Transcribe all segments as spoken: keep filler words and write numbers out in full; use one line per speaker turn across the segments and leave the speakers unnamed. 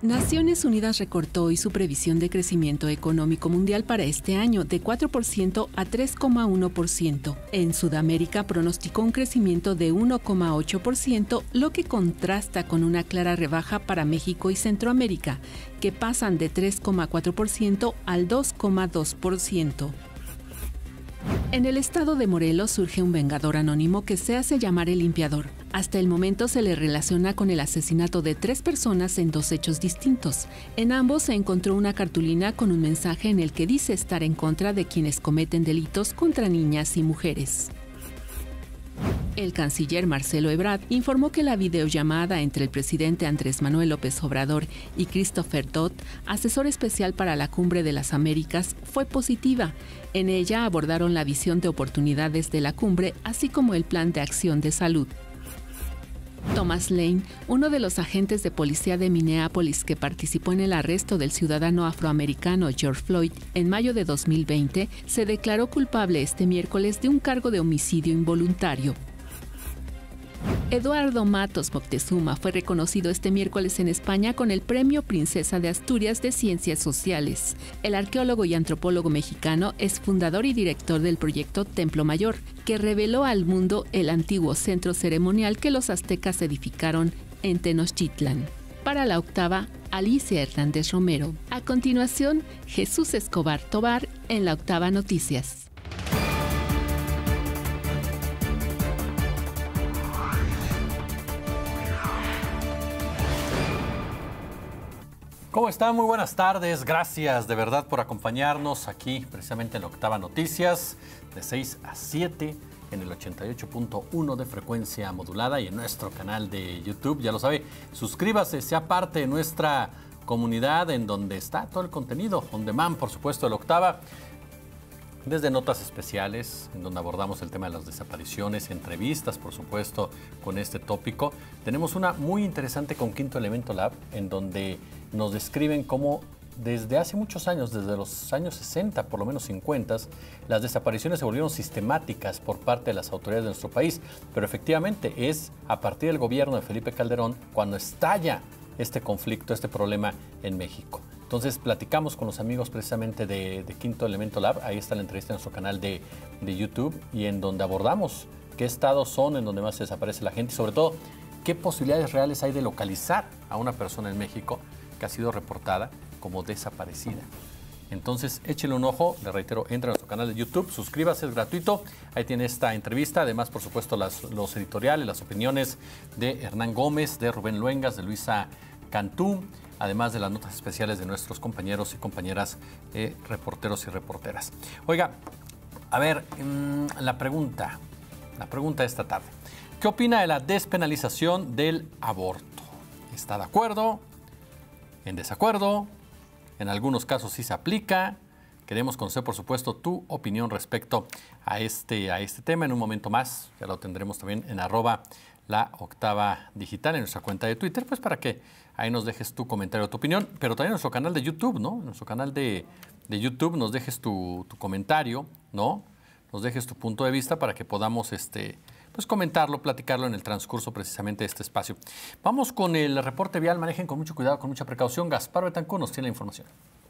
Naciones Unidas recortó hoy su previsión de crecimiento económico mundial para este año de cuatro por ciento a tres coma uno por ciento. En Sudamérica pronosticó un crecimiento de uno coma ocho por ciento, lo que contrasta con una clara rebaja para México y Centroamérica, que pasan de tres coma cuatro por ciento al dos coma dos por ciento. En el estado de Morelos surge un vengador anónimo que se hace llamar el limpiador. Hasta el momento se le relaciona con el asesinato de tres personas en dos hechos distintos. En ambos se encontró una cartulina con un mensaje en el que dice estar en contra de quienes cometen delitos contra niñas y mujeres. El canciller Marcelo Ebrard informó que la videollamada entre el presidente Andrés Manuel López Obrador y Christopher Dodd, asesor especial para la Cumbre de las Américas, fue positiva. En ella abordaron la visión de oportunidades de la cumbre, así como el plan de acción de salud. Thomas Lane, uno de los agentes de policía de Minneapolis que participó en el arresto del ciudadano afroamericano George Floyd en mayo de dos mil veinte, se declaró culpable este miércoles de un cargo de homicidio involuntario. Eduardo Matos Moctezuma fue reconocido este miércoles en España con el Premio Princesa de Asturias de Ciencias Sociales. El arqueólogo y antropólogo mexicano es fundador y director del proyecto Templo Mayor, que reveló al mundo el antiguo centro ceremonial que los aztecas edificaron en Tenochtitlan. Para la octava, Alicia Hernández Romero. A continuación, Jesús Escobar Tobar en la Octava Noticias.
¿Cómo están? Muy buenas tardes. Gracias de verdad por acompañarnos aquí precisamente en la Octava Noticias de seis a siete en el ochenta y ocho punto uno de frecuencia modulada y en nuestro canal de YouTube. Ya lo sabe, suscríbase, sea parte de nuestra comunidad en donde está todo el contenido on demand, por supuesto, de la Octava. Desde notas especiales, en donde abordamos el tema de las desapariciones, entrevistas, por supuesto, con este tópico. Tenemos una muy interesante con Quinto Elemento Lab, en donde nos describen cómo desde hace muchos años, desde los años sesenta, por lo menos cincuenta, las desapariciones se volvieron sistemáticas por parte de las autoridades de nuestro país. Pero efectivamente es a partir del gobierno de Felipe Calderón cuando estalla este conflicto, este problema en México. Entonces platicamos con los amigos precisamente de, de Quinto Elemento Lab, ahí está la entrevista en nuestro canal de, de YouTube y en donde abordamos qué estados son en donde más se desaparece la gente y sobre todo qué posibilidades reales hay de localizar a una persona en México que ha sido reportada como desaparecida. Entonces échele un ojo, le reitero, entra a nuestro canal de YouTube, suscríbase, es gratuito, ahí tiene esta entrevista, además por supuesto las, los editoriales, las opiniones de Hernán Gómez, de Rubén Luengas, de Luisa Cantú, además de las notas especiales de nuestros compañeros y compañeras eh, reporteros y reporteras. Oiga, a ver, mmm, la pregunta, la pregunta de esta tarde. ¿Qué opina de la despenalización del aborto? ¿Está de acuerdo? ¿En desacuerdo? En algunos casos sí se aplica. Queremos conocer, por supuesto, tu opinión respecto a este, a este tema. En un momento más, ya lo tendremos también en arroba la Octava Digital, en nuestra cuenta de Twitter, pues para que ahí nos dejes tu comentario, tu opinión, pero también en nuestro canal de YouTube, ¿no? En nuestro canal de, de YouTube nos dejes tu, tu comentario, ¿no? Nos dejes tu punto de vista para que podamos este, pues comentarlo, platicarlo en el transcurso precisamente de este espacio. Vamos con el reporte vial. Manejen con mucho cuidado, con mucha precaución. Gaspar Betancur nos tiene la información.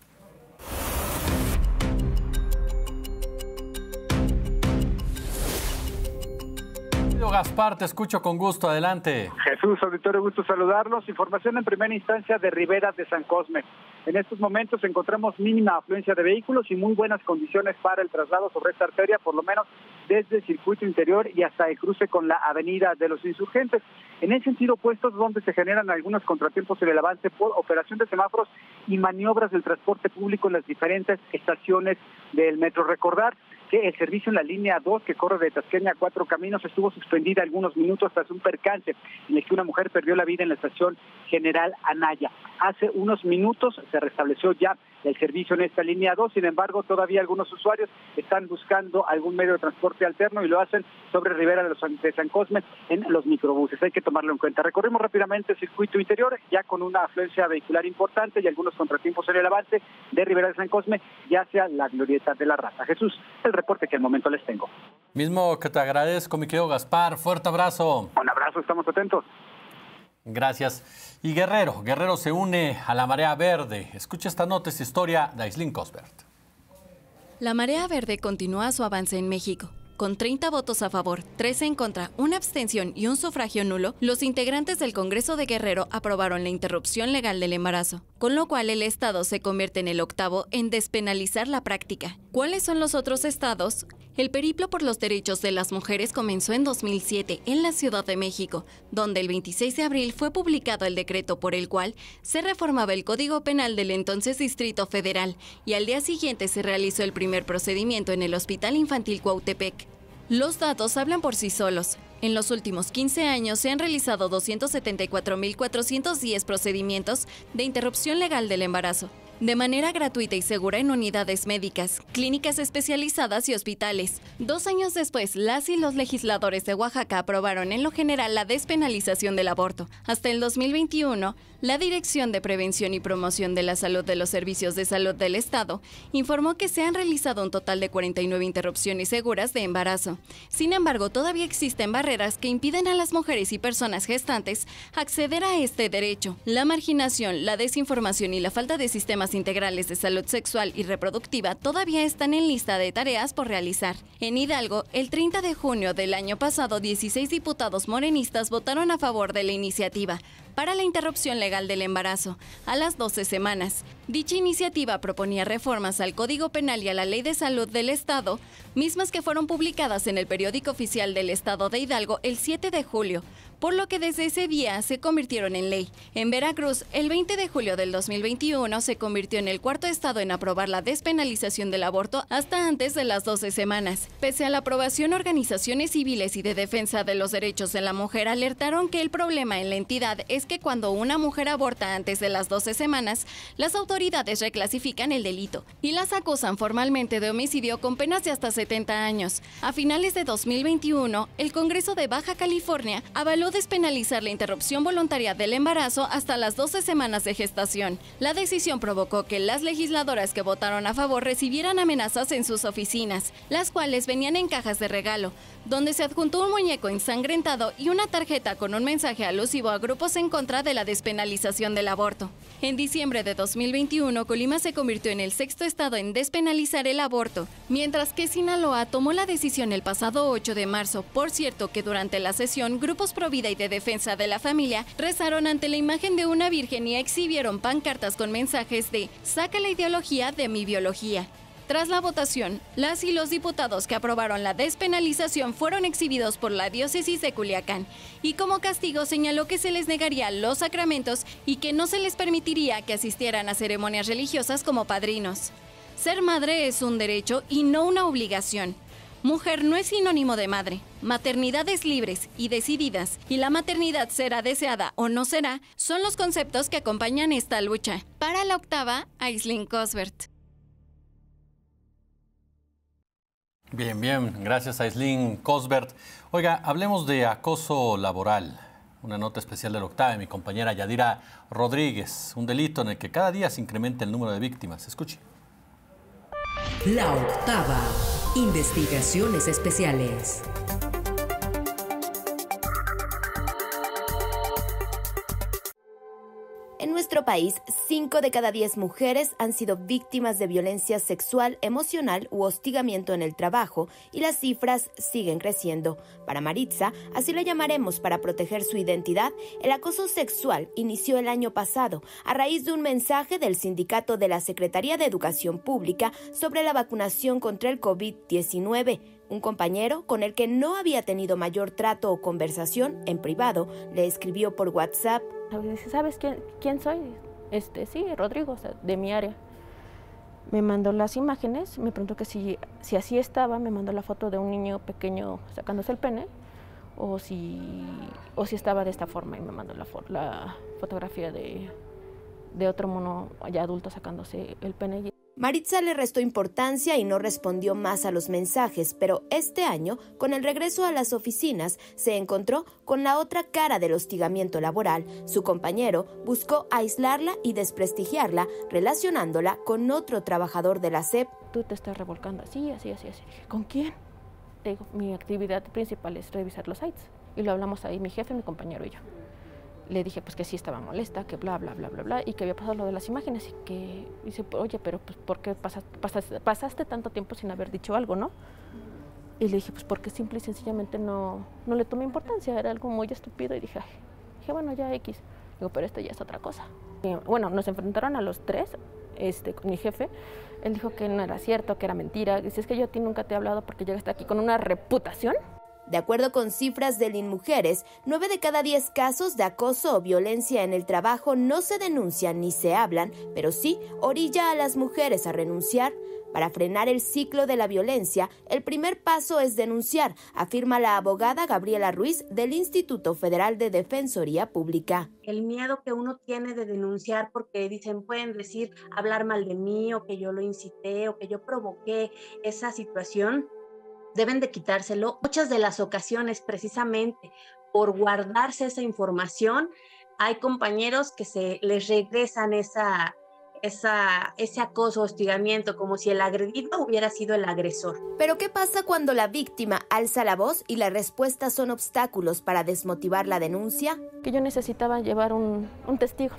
Gaspar, te escucho con gusto, adelante.
Jesús, auditorio, gusto saludarlos. Información en primera instancia de Ribera de San Cosme. En estos momentos encontramos mínima afluencia de vehículos y muy buenas condiciones para el traslado sobre esta arteria, por lo menos desde el circuito interior y hasta el cruce con la avenida de los Insurgentes. En el sentido opuesto, donde se generan algunos contratiempos en el avance por operación de semáforos y maniobras del transporte público en las diferentes estaciones del metro. Recordar que el servicio en la línea dos, que corre de Tasqueña a Cuatro Caminos, estuvo suspendida algunos minutos tras un percance en el que una mujer perdió la vida en la estación General Anaya. Hace unos minutos se restableció ya el servicio en esta línea dos, sin embargo, todavía algunos usuarios están buscando algún medio de transporte alterno y lo hacen sobre Ribera de, los, de San Cosme en los microbuses. Hay que tomarlo en cuenta. Recorrimos rápidamente el circuito interior, ya con una afluencia vehicular importante y algunos contratiempos en el avance de Ribera de San Cosme, ya hacia la glorieta de la Raza. Jesús, el reporte que al momento les tengo.
Mismo que te agradezco, mi querido Gaspar. Fuerte abrazo.
Un abrazo, estamos atentos.
Gracias. Y Guerrero, Guerrero se une a la Marea Verde. Escucha esta nota, esta historia de Aislinn Cosbert.
La Marea Verde continúa su avance en México. Con treinta votos a favor, trece en contra, una abstención y un sufragio nulo, los integrantes del Congreso de Guerrero aprobaron la interrupción legal del embarazo, con lo cual el estado se convierte en el octavo en despenalizar la práctica. ¿Cuáles son los otros estados? El periplo por los derechos de las mujeres comenzó en dos mil siete en la Ciudad de México, donde el veintiséis de abril fue publicado el decreto por el cual se reformaba el Código Penal del entonces Distrito Federal y al día siguiente se realizó el primer procedimiento en el Hospital Infantil Cuautepec. Los datos hablan por sí solos. En los últimos quince años se han realizado doscientos setenta y cuatro mil cuatrocientos diez procedimientos de interrupción legal del embarazo, de manera gratuita y segura en unidades médicas, clínicas especializadas y hospitales. Dos años después, las y los legisladores de Oaxaca aprobaron en lo general la despenalización del aborto. Hasta el dos mil veintiuno, la Dirección de Prevención y Promoción de la Salud de los Servicios de Salud del Estado informó que se han realizado un total de cuarenta y nueve interrupciones seguras de embarazo. Sin embargo, todavía existen barreras que impiden a las mujeres y personas gestantes acceder a este derecho. La marginación, la desinformación y la falta de sistemas integrales de salud sexual y reproductiva todavía están en lista de tareas por realizar. En Hidalgo, el treinta de junio del año pasado, dieciséis diputados morenistas votaron a favor de la iniciativa para la interrupción legal del embarazo a las doce semanas. Dicha iniciativa proponía reformas al Código Penal y a la Ley de Salud del Estado, mismas que fueron publicadas en el Periódico Oficial del Estado de Hidalgo el siete de julio, por lo que desde ese día se convirtieron en ley. En Veracruz, el veinte de julio del dos mil veintiuno se convirtió en el cuarto estado en aprobar la despenalización del aborto hasta antes de las doce semanas. Pese a la aprobación, organizaciones civiles y de defensa de los derechos de la mujer alertaron que el problema en la entidad es que cuando una mujer aborta antes de las doce semanas, las autoridades reclasifican el delito y las acusan formalmente de homicidio con penas de hasta setenta años. A finales de dos mil veintiuno, el Congreso de Baja California avaló despenalizar la interrupción voluntaria del embarazo hasta las doce semanas de gestación. La decisión provocó que las legisladoras que votaron a favor recibieran amenazas en sus oficinas, las cuales venían en cajas de regalo, donde se adjuntó un muñeco ensangrentado y una tarjeta con un mensaje alusivo a grupos en contra de la despenalización del aborto. En diciembre de dos mil veintiuno, Colima se convirtió en el sexto estado en despenalizar el aborto, mientras que Sinaloa tomó la decisión el pasado ocho de marzo. Por cierto que durante la sesión, grupos pro vida y de defensa de la familia rezaron ante la imagen de una virgen y exhibieron pancartas con mensajes de "Saca la ideología de mi biología". Tras la votación, las y los diputados que aprobaron la despenalización fueron exhibidos por la diócesis de Culiacán y como castigo señaló que se les negaría los sacramentos y que no se les permitiría que asistieran a ceremonias religiosas como padrinos. Ser madre es un derecho y no una obligación. Mujer no es sinónimo de madre. Maternidades libres y decididas y la maternidad será deseada o no será son los conceptos que acompañan esta lucha. Para la octava, Aislinn Cosbert.
Bien, bien. Gracias, Aislinn Cosbert. Oiga, hablemos de acoso laboral. Una nota especial de la octava de mi compañera Yadira Rodríguez. Un delito en el que cada día se incrementa el número de víctimas. Escuche.
La octava. Investigaciones especiales.
En nuestro país, cinco de cada diez mujeres han sido víctimas de violencia sexual, emocional u hostigamiento en el trabajo y las cifras siguen creciendo. Para Maritza, así la llamaremos para proteger su identidad, el acoso sexual inició el año pasado a raíz de un mensaje del sindicato de la Secretaría de Educación Pública sobre la vacunación contra el COVID diecinueve. Un compañero con el que no había tenido mayor trato o conversación en privado le escribió por WhatsApp.
¿Sabes quién, quién soy? Este, sí, Rodrigo, o sea, de mi área. Me mandó las imágenes, me preguntó que si, si así estaba, me mandó la foto de un niño pequeño sacándose el pene, o si, o si estaba de esta forma, y me mandó la, la fotografía de, de otro mono ya adulto sacándose el pene.
Maritza le restó importancia y no respondió más a los mensajes, pero este año, con el regreso a las oficinas, se encontró con la otra cara del hostigamiento laboral. Su compañero buscó aislarla y desprestigiarla, relacionándola con otro trabajador de la S E P.
Tú te estás revolcando así, así, así, así. ¿Con quién? Te digo, mi actividad principal es revisar los sites. Y lo hablamos ahí, mi jefe, mi compañero y yo. Le dije pues que sí estaba molesta, que bla, bla, bla, bla, bla, y que había pasado lo de las imágenes y que dice, oye, pero pues ¿por qué pasaste, pasaste, pasaste tanto tiempo sin haber dicho algo, no? Y le dije, pues porque simple y sencillamente no, no le tomé importancia, era algo muy estúpido y dije, ay, dije, bueno, ya X. Digo, pero esto ya es otra cosa. Y, bueno, nos enfrentaron a los tres, este, con mi jefe. Él dijo que no era cierto, que era mentira. Dice, es que yo a ti nunca te he hablado porque llegaste aquí con una reputación.
De acuerdo con cifras del INMujeres, nueve de cada diez casos de acoso o violencia en el trabajo no se denuncian ni se hablan, pero sí orilla a las mujeres a renunciar. Para frenar el ciclo de la violencia, el primer paso es denunciar, afirma la abogada Gabriela Ruiz del Instituto Federal de Defensoría Pública.
El miedo que uno tiene de denunciar porque dicen, pueden decir, hablar mal de mí o que yo lo incité o que yo provoqué esa situación, deben de quitárselo. Muchas de las ocasiones, precisamente por guardarse esa información, hay compañeros que se les regresan esa, esa, ese acoso, hostigamiento, como si el agredido hubiera sido el agresor.
Pero ¿qué pasa cuando la víctima alza la voz y las respuestas son obstáculos para desmotivar la denuncia?
Que yo necesitaba llevar un, un testigo.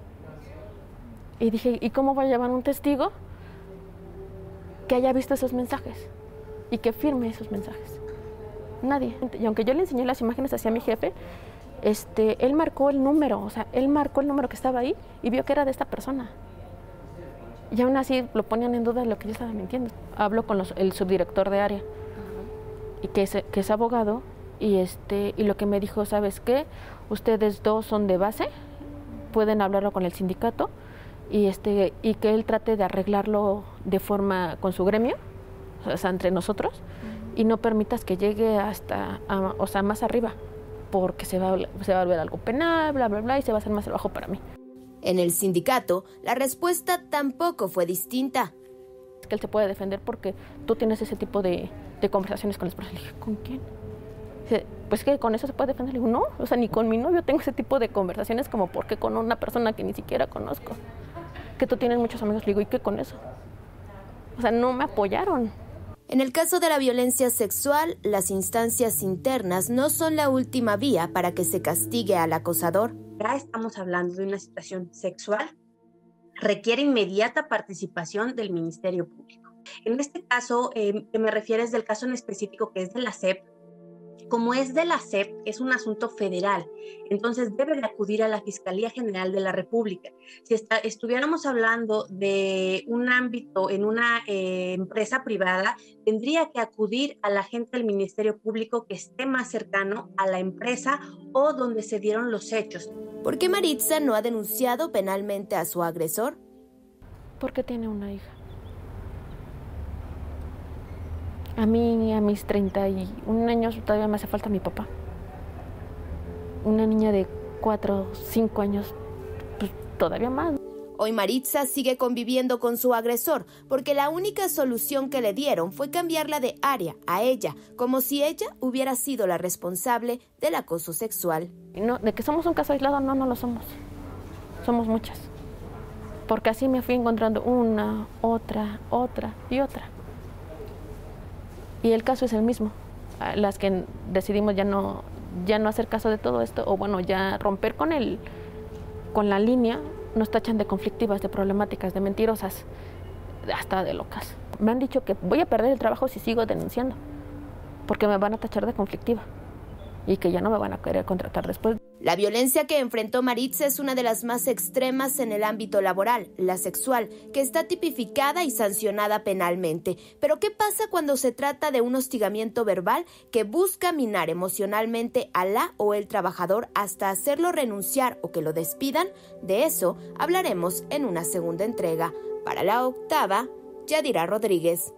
Y dije, ¿y cómo voy a llevar un testigo que haya visto esos mensajes? Y que firme esos mensajes. Nadie. Y aunque yo le enseñé las imágenes hacia mi jefe, este, él marcó el número, o sea, él marcó el número que estaba ahí y vio que era de esta persona. Y aún así lo ponían en duda de lo que yo estaba mintiendo. Hablo con los, el subdirector de área, uh-huh. y que es, que es abogado, y, este, y lo que me dijo, ¿sabes qué? Ustedes dos son de base, pueden hablarlo con el sindicato, y, este, y que él trate de arreglarlo de forma con su gremio, o sea, entre nosotros, uh-huh. y no permitas que llegue hasta, a, o sea, más arriba, porque se va, se va a volver algo penal, bla, bla, bla, y se va a hacer más trabajo para mí.
En el sindicato, la respuesta tampoco fue distinta.
Es que él se puede defender porque tú tienes ese tipo de, de conversaciones con las personas. Le dije, ¿con quién? Dice, pues que con eso se puede defender. Le digo, no, o sea, ni con mi novio tengo ese tipo de conversaciones como porque con una persona que ni siquiera conozco. Que tú tienes muchos amigos. Le digo, ¿y qué con eso? O sea, no me apoyaron.
En el caso de la violencia sexual, las instancias internas no son la última vía para que se castigue al acosador.
Ya estamos hablando de una situación sexual, requiere inmediata participación del Ministerio Público. En este caso, eh, que me refieres del caso en específico que es de la S E P, como es de la S E P, es un asunto federal, entonces debe de acudir a la Fiscalía General de la República. Si está, estuviéramos hablando de un ámbito en una eh, empresa privada, tendría que acudir a la gente del Ministerio Público que esté más cercano a la empresa o donde se dieron los hechos.
¿Por qué Maritza no ha denunciado penalmente a su agresor?
Porque tiene una hija. A mí, a mis treinta y un años, todavía me hace falta mi papá. Una niña de cuatro, cinco años, pues todavía más.
Hoy Maritza sigue conviviendo con su agresor porque la única solución que le dieron fue cambiarla de área a ella, como si ella hubiera sido la responsable del acoso sexual.
No, de que somos un caso aislado, no, no lo somos. Somos muchas. Porque así me fui encontrando una, otra, otra y otra. Y el caso es el mismo. Las que decidimos ya no, ya no hacer caso de todo esto, o bueno, ya romper con el, con la línea, nos tachan de conflictivas, de problemáticas, de mentirosas, hasta de locas. Me han dicho que voy a perder el trabajo si sigo denunciando, porque me van a tachar de conflictiva y que ya no me van a querer contratar después.
La violencia que enfrentó Maritza es una de las más extremas en el ámbito laboral, la sexual, que está tipificada y sancionada penalmente. Pero ¿qué pasa cuando se trata de un hostigamiento verbal que busca minar emocionalmente a la o el trabajador hasta hacerlo renunciar o que lo despidan? De eso hablaremos en una segunda entrega. Para La Octava, Yadira Rodríguez.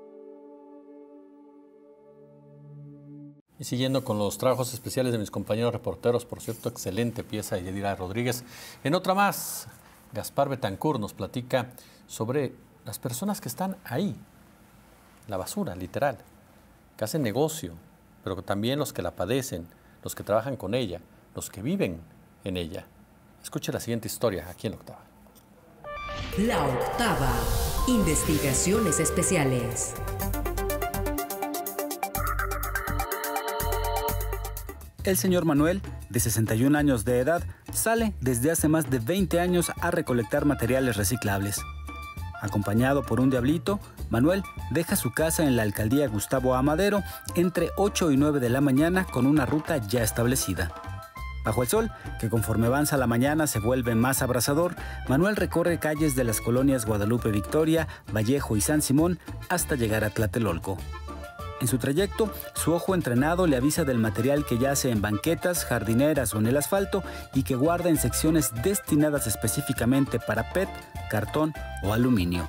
Y siguiendo con los trabajos especiales de mis compañeros reporteros, por cierto, excelente pieza de Yadira Rodríguez. En otra más, Gaspar Betancourt nos platica sobre las personas que están ahí, la basura, literal, que hacen negocio, pero también los que la padecen, los que trabajan con ella, los que viven en ella. Escuche la siguiente historia aquí en La Octava.
La Octava. Investigaciones especiales.
El señor Manuel de sesenta y un años de edad, sale desde hace más de veinte años a recolectar materiales reciclables. Acompañado por un diablito, Manuel deja su casa en la alcaldía Gustavo Amadero entre ocho y nueve de la mañana con una ruta ya establecida. Bajo el sol, que conforme avanza la mañana se vuelve más abrasador, Manuel recorre calles de las colonias Guadalupe Victoria, Vallejo y San Simón hasta llegar a Tlatelolco. En su trayecto, su ojo entrenado le avisa del material que yace en banquetas, jardineras o en el asfalto y que guarda en secciones destinadas específicamente para P E T, cartón o aluminio.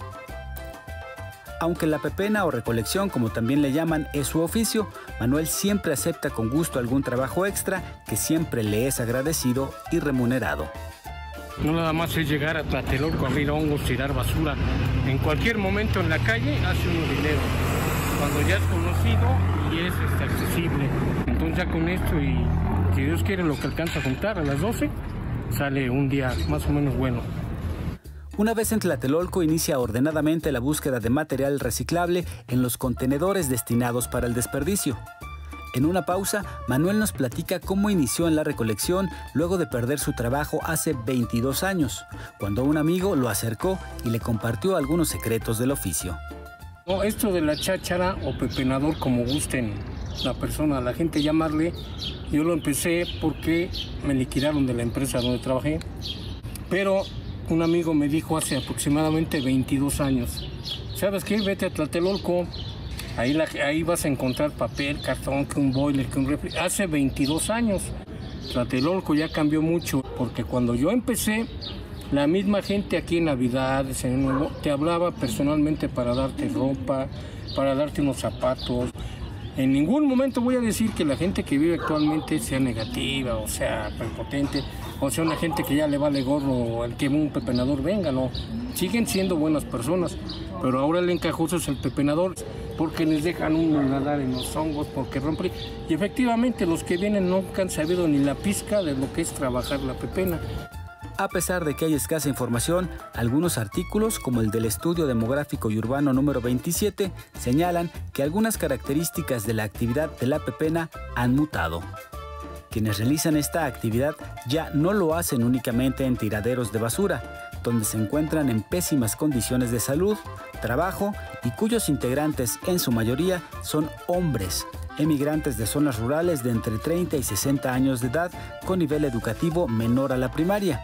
Aunque la pepena o recolección, como también le llaman, es su oficio, Manuel siempre acepta con gusto algún trabajo extra que siempre le es agradecido y remunerado.
No nada más es llegar a Tlatelolco, abrir hongos, tirar basura. En cualquier momento en la calle hace uno dinero. Cuando ya es conocido y es este, accesible. Entonces ya con esto y si Dios quiere lo que alcanza a juntar a las doce, sale un día más o menos bueno.
Una vez en Tlatelolco inicia ordenadamente la búsqueda de material reciclable en los contenedores destinados para el desperdicio. En una pausa, Manuel nos platica cómo inició en la recolección luego de perder su trabajo hace veintidós años, cuando un amigo lo acercó y le compartió algunos secretos del oficio.
No, esto de la cháchara o pepenador, como gusten la persona, la gente llamarle, yo lo empecé porque me liquidaron de la empresa donde trabajé. Pero un amigo me dijo hace aproximadamente veintidós años, ¿sabes qué? Vete a Tlatelolco, ahí, la, ahí vas a encontrar papel, cartón, que un boiler, que un refri. Hace veintidós años, Tlatelolco ya cambió mucho, porque cuando yo empecé, la misma gente aquí en Navidades, en Nuevo, te hablaba personalmente para darte ropa, para darte unos zapatos. En ningún momento voy a decir que la gente que vive actualmente sea negativa, o sea prepotente, o sea una gente que ya le vale gorro el que un pepenador venga, no. Siguen siendo buenas personas, pero ahora el encajoso es el pepenador, porque les dejan un nadar en los hongos, porque rompen. Y efectivamente los que vienen nunca han sabido ni la pizca de lo que es trabajar la pepena.
A pesar de que hay escasa información, algunos artículos, como el del Estudio Demográfico y Urbano número veintisiete, señalan que algunas características de la actividad de la pepena han mutado. Quienes realizan esta actividad ya no lo hacen únicamente en tiraderos de basura, donde se encuentran en pésimas condiciones de salud, trabajo y cuyos integrantes en su mayoría son hombres, emigrantes de zonas rurales de entre treinta y sesenta años de edad con nivel educativo menor a la primaria,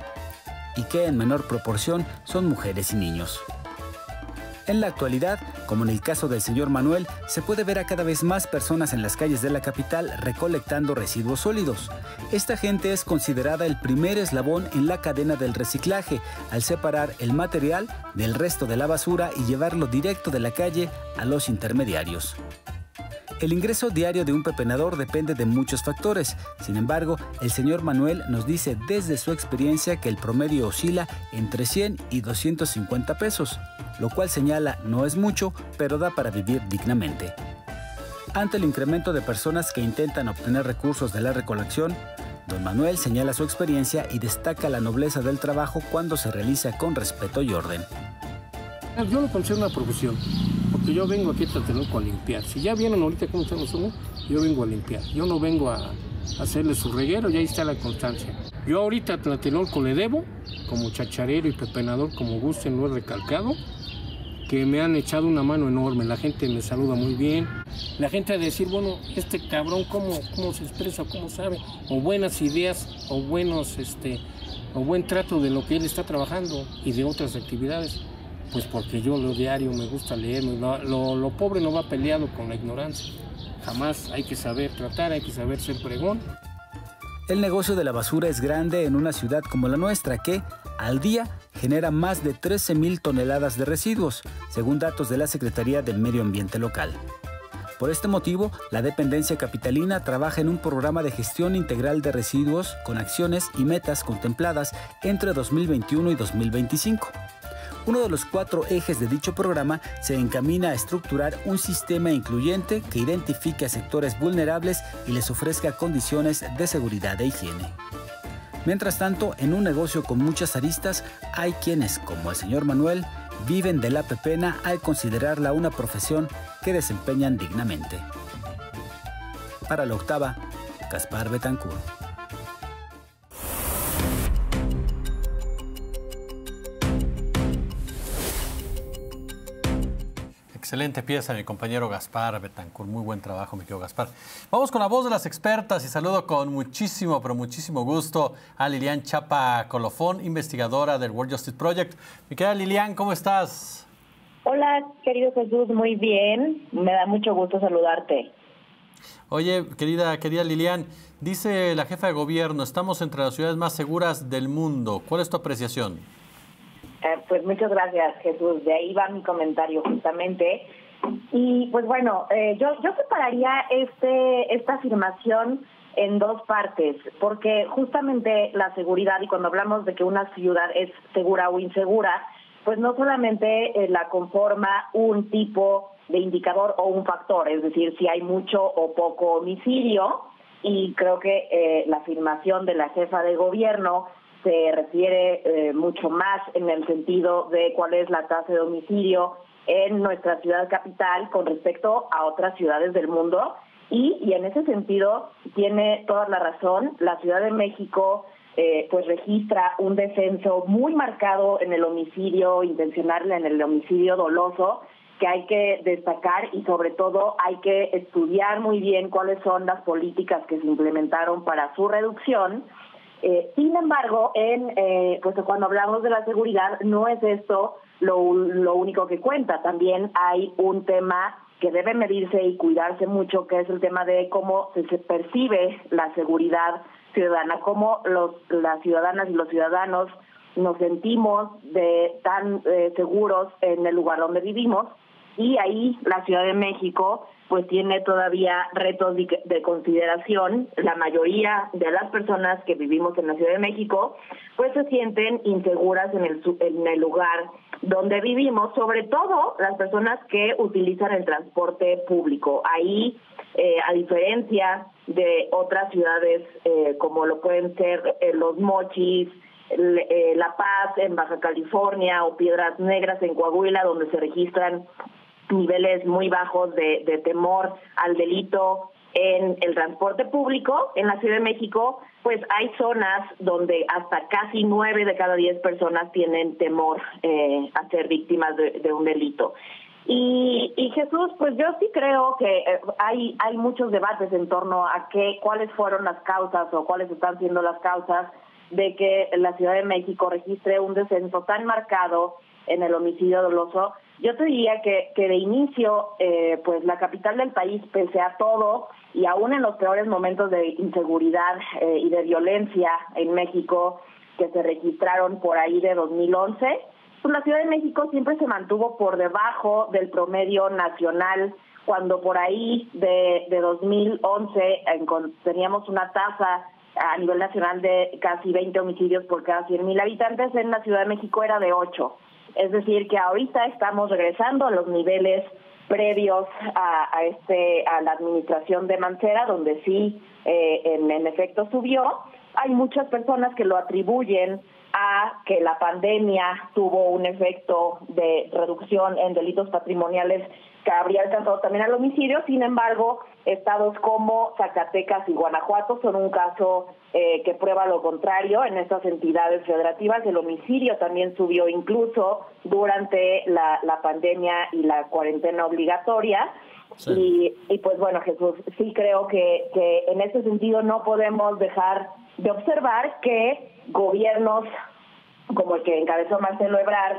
y que en menor proporción son mujeres y niños. En la actualidad, como en el caso del señor Manuel, se puede ver a cada vez más personas en las calles de la capital recolectando residuos sólidos. Esta gente es considerada el primer eslabón en la cadena del reciclaje, al separar el material del resto de la basura y llevarlo directo de la calle a los intermediarios. El ingreso diario de un pepenador depende de muchos factores. Sin embargo, el señor Manuel nos dice desde su experiencia que el promedio oscila entre cien y doscientos cincuenta pesos, lo cual señala no es mucho, pero da para vivir dignamente. Ante el incremento de personas que intentan obtener recursos de la recolección, don Manuel señala su experiencia y destaca la nobleza del trabajo cuando se realiza con respeto y orden.
Yo lo considero una profesión, porque yo vengo aquí a Tlatelolco a limpiar. Si ya vieron ahorita cómo están los humos, yo vengo a limpiar. Yo no vengo a hacerle su reguero y ahí está la constancia. Yo ahorita a Tlatelolco le debo, como chacharero y pepenador, como gusten, lo he recalcado, que me han echado una mano enorme. La gente me saluda muy bien. La gente a decir, bueno, este cabrón, ¿cómo, cómo se expresa, cómo sabe? O buenas ideas, o buenos, este, o buen trato de lo que él está trabajando y de otras actividades. Pues porque yo lo diario me gusta leer, lo, lo, lo pobre no va peleado con la ignorancia. Jamás. Hay que saber tratar, hay que saber ser pregón.
El negocio de la basura es grande en una ciudad como la nuestra que, al día, genera más de trece mil toneladas de residuos, según datos de la Secretaría de Medio Ambiente local. Por este motivo, la dependencia capitalina trabaja en un programa de gestión integral de residuos con acciones y metas contempladas entre dos mil veintiuno y dos mil veinticinco. Uno de los cuatro ejes de dicho programa se encamina a estructurar un sistema incluyente que identifique a sectores vulnerables y les ofrezca condiciones de seguridad e higiene. Mientras tanto, en un negocio con muchas aristas, hay quienes, como el señor Manuel, viven de la pepena al considerarla una profesión que desempeñan dignamente. Para La Octava, Gaspar Betancourt.
Excelente pieza, mi compañero Gaspar Betancourt. Muy buen trabajo, mi querido Gaspar. Vamos con la voz de las expertas y saludo con muchísimo, pero muchísimo gusto a Lilian Chapa Colofón, investigadora del World Justice Project. Mi querida Lilian, ¿cómo estás?
Hola, querido Jesús, muy bien. Me da mucho gusto saludarte.
Oye, querida, querida Lilian, dice la jefa de gobierno, estamos entre las ciudades más seguras del mundo. ¿Cuál es tu apreciación?
Eh, pues muchas gracias, Jesús. De ahí va mi comentario justamente. Y pues bueno, eh, yo, yo separaría este, esta afirmación en dos partes, porque justamente la seguridad, y cuando hablamos de que una ciudad es segura o insegura, pues no solamente eh, la conforma un tipo de indicador o un factor, es decir, si hay mucho o poco homicidio, y creo que eh, la afirmación de la jefa de gobierno se refiere eh, mucho más en el sentido de cuál es la tasa de homicidio en nuestra ciudad capital con respecto a otras ciudades del mundo. Y, y en ese sentido tiene toda la razón. La Ciudad de México eh, pues registra un descenso muy marcado en el homicidio intencional, en el homicidio doloso, que hay que destacar, y sobre todo hay que estudiar muy bien cuáles son las políticas que se implementaron para su reducción. Eh, sin embargo, en eh, pues cuando hablamos de la seguridad, no es esto lo, lo único que cuenta. También hay un tema que debe medirse y cuidarse mucho, que es el tema de cómo se, se percibe la seguridad ciudadana, cómo los, las ciudadanas y los ciudadanos nos sentimos de tan eh, seguros en el lugar donde vivimos. Y ahí la Ciudad de México pues tiene todavía retos de, de consideración. La mayoría de las personas que vivimos en la Ciudad de México pues se sienten inseguras en el, en el lugar donde vivimos, sobre todo las personas que utilizan el transporte público. Ahí, eh, a diferencia de otras ciudades eh, como lo pueden ser eh, Los Mochis, eh, La Paz en Baja California o Piedras Negras en Coahuila, donde se registran niveles muy bajos de, de temor al delito en el transporte público, en la Ciudad de México, pues hay zonas donde hasta casi nueve de cada diez personas tienen temor eh, a ser víctimas de, de un delito. Y, y Jesús, pues yo sí creo que eh, hay hay muchos debates en torno a qué, cuáles fueron las causas o cuáles están siendo las causas de que la Ciudad de México registre un descenso tan marcado en el homicidio doloso. Yo te diría que, que de inicio, eh, pues la capital del país, pese a todo, y aún en los peores momentos de inseguridad eh, y de violencia en México que se registraron por ahí de dos mil once, pues la Ciudad de México siempre se mantuvo por debajo del promedio nacional, cuando por ahí de, de dos mil once eh, teníamos una tasa a nivel nacional de casi veinte homicidios por cada cien mil habitantes. En la Ciudad de México era de ocho. Es decir, que ahorita estamos regresando a los niveles previos a, a este a la administración de Mancera, donde sí, eh, en, en efecto subió. Hay muchas personas que lo atribuyen a que la pandemia tuvo un efecto de reducción en delitos patrimoniales que habría alcanzado también al homicidio. Sin embargo, estados como Zacatecas y Guanajuato son un caso eh, que prueba lo contrario. En estas entidades federativas el homicidio también subió incluso durante la, la pandemia y la cuarentena obligatoria. Sí. Y, y pues bueno, Jesús, sí creo que, que en ese sentido no podemos dejar de observar que gobiernos como el que encabezó Marcelo Ebrard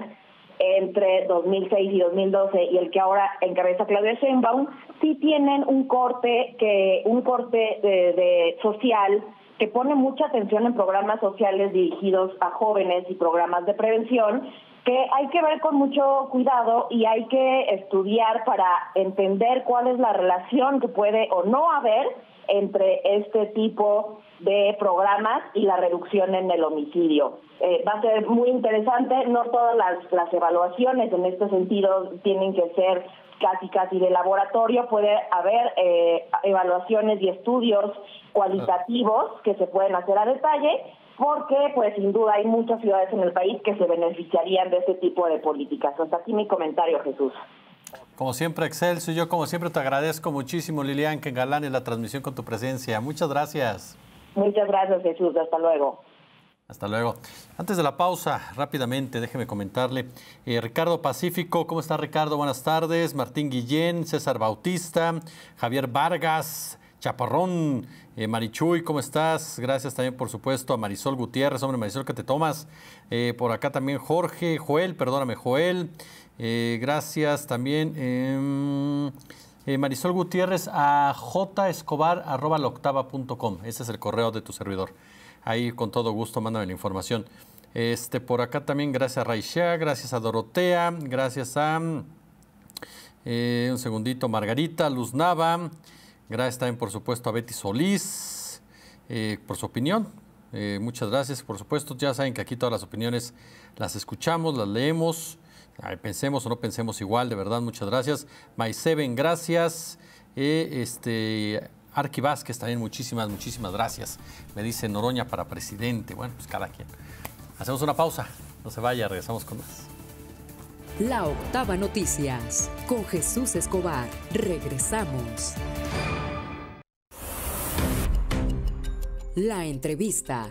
entre dos mil seis y dos mil doce y el que ahora encabeza Claudia Sheinbaum, sí tienen un corte que un corte de, de social que pone mucha atención en programas sociales dirigidos a jóvenes y programas de prevención, que hay que ver con mucho cuidado y hay que estudiar para entender cuál es la relación que puede o no haber entre este tipo de programas y la reducción en el homicidio. Eh, va a ser muy interesante. No todas las, las evaluaciones en este sentido tienen que ser casi casi de laboratorio. Puede haber eh, evaluaciones y estudios cualitativos que se pueden hacer a detalle, porque pues sin duda hay muchas ciudades en el país que se beneficiarían de este tipo de políticas. Hasta aquí mi comentario, Jesús.
Como siempre, excelso. Y yo, como siempre, te agradezco muchísimo, Lilian, que engalanes la transmisión con tu presencia. Muchas gracias.
Muchas gracias, Jesús. Hasta luego.
Hasta luego. Antes de la pausa, rápidamente, déjeme comentarle. Eh, Ricardo Pacífico, ¿cómo está Ricardo? Buenas tardes. Martín Guillén, César Bautista, Javier Vargas, Chaparrón, eh, Marichuy, ¿cómo estás? Gracias también, por supuesto, a Marisol Gutiérrez. Hombre, Marisol, ¿qué te tomas? Eh, por acá también Jorge, Joel, perdóname, Joel. Eh, gracias también. Eh, eh, Marisol Gutiérrez ajescobar arroba la octava punto com. Ese es el correo de tu servidor. Ahí con todo gusto mándame la información. Este, por acá también gracias a Raisha, gracias a Dorotea, gracias a, eh, un segundito, Margarita, Luz Nava, gracias también por supuesto a Betty Solís, eh, por su opinión. Eh, muchas gracias, por supuesto. Ya saben que aquí todas las opiniones las escuchamos, las leemos. Ay, pensemos o no pensemos igual, de verdad, muchas gracias. My Seven, gracias. Eh, este... Arqui Vázquez también, muchísimas, muchísimas gracias. Me dice Noroña para presidente. Bueno, pues cada quien. Hacemos una pausa. No se vaya, regresamos con más.
La Octava Noticias, con Jesús Escobar. Regresamos. La entrevista.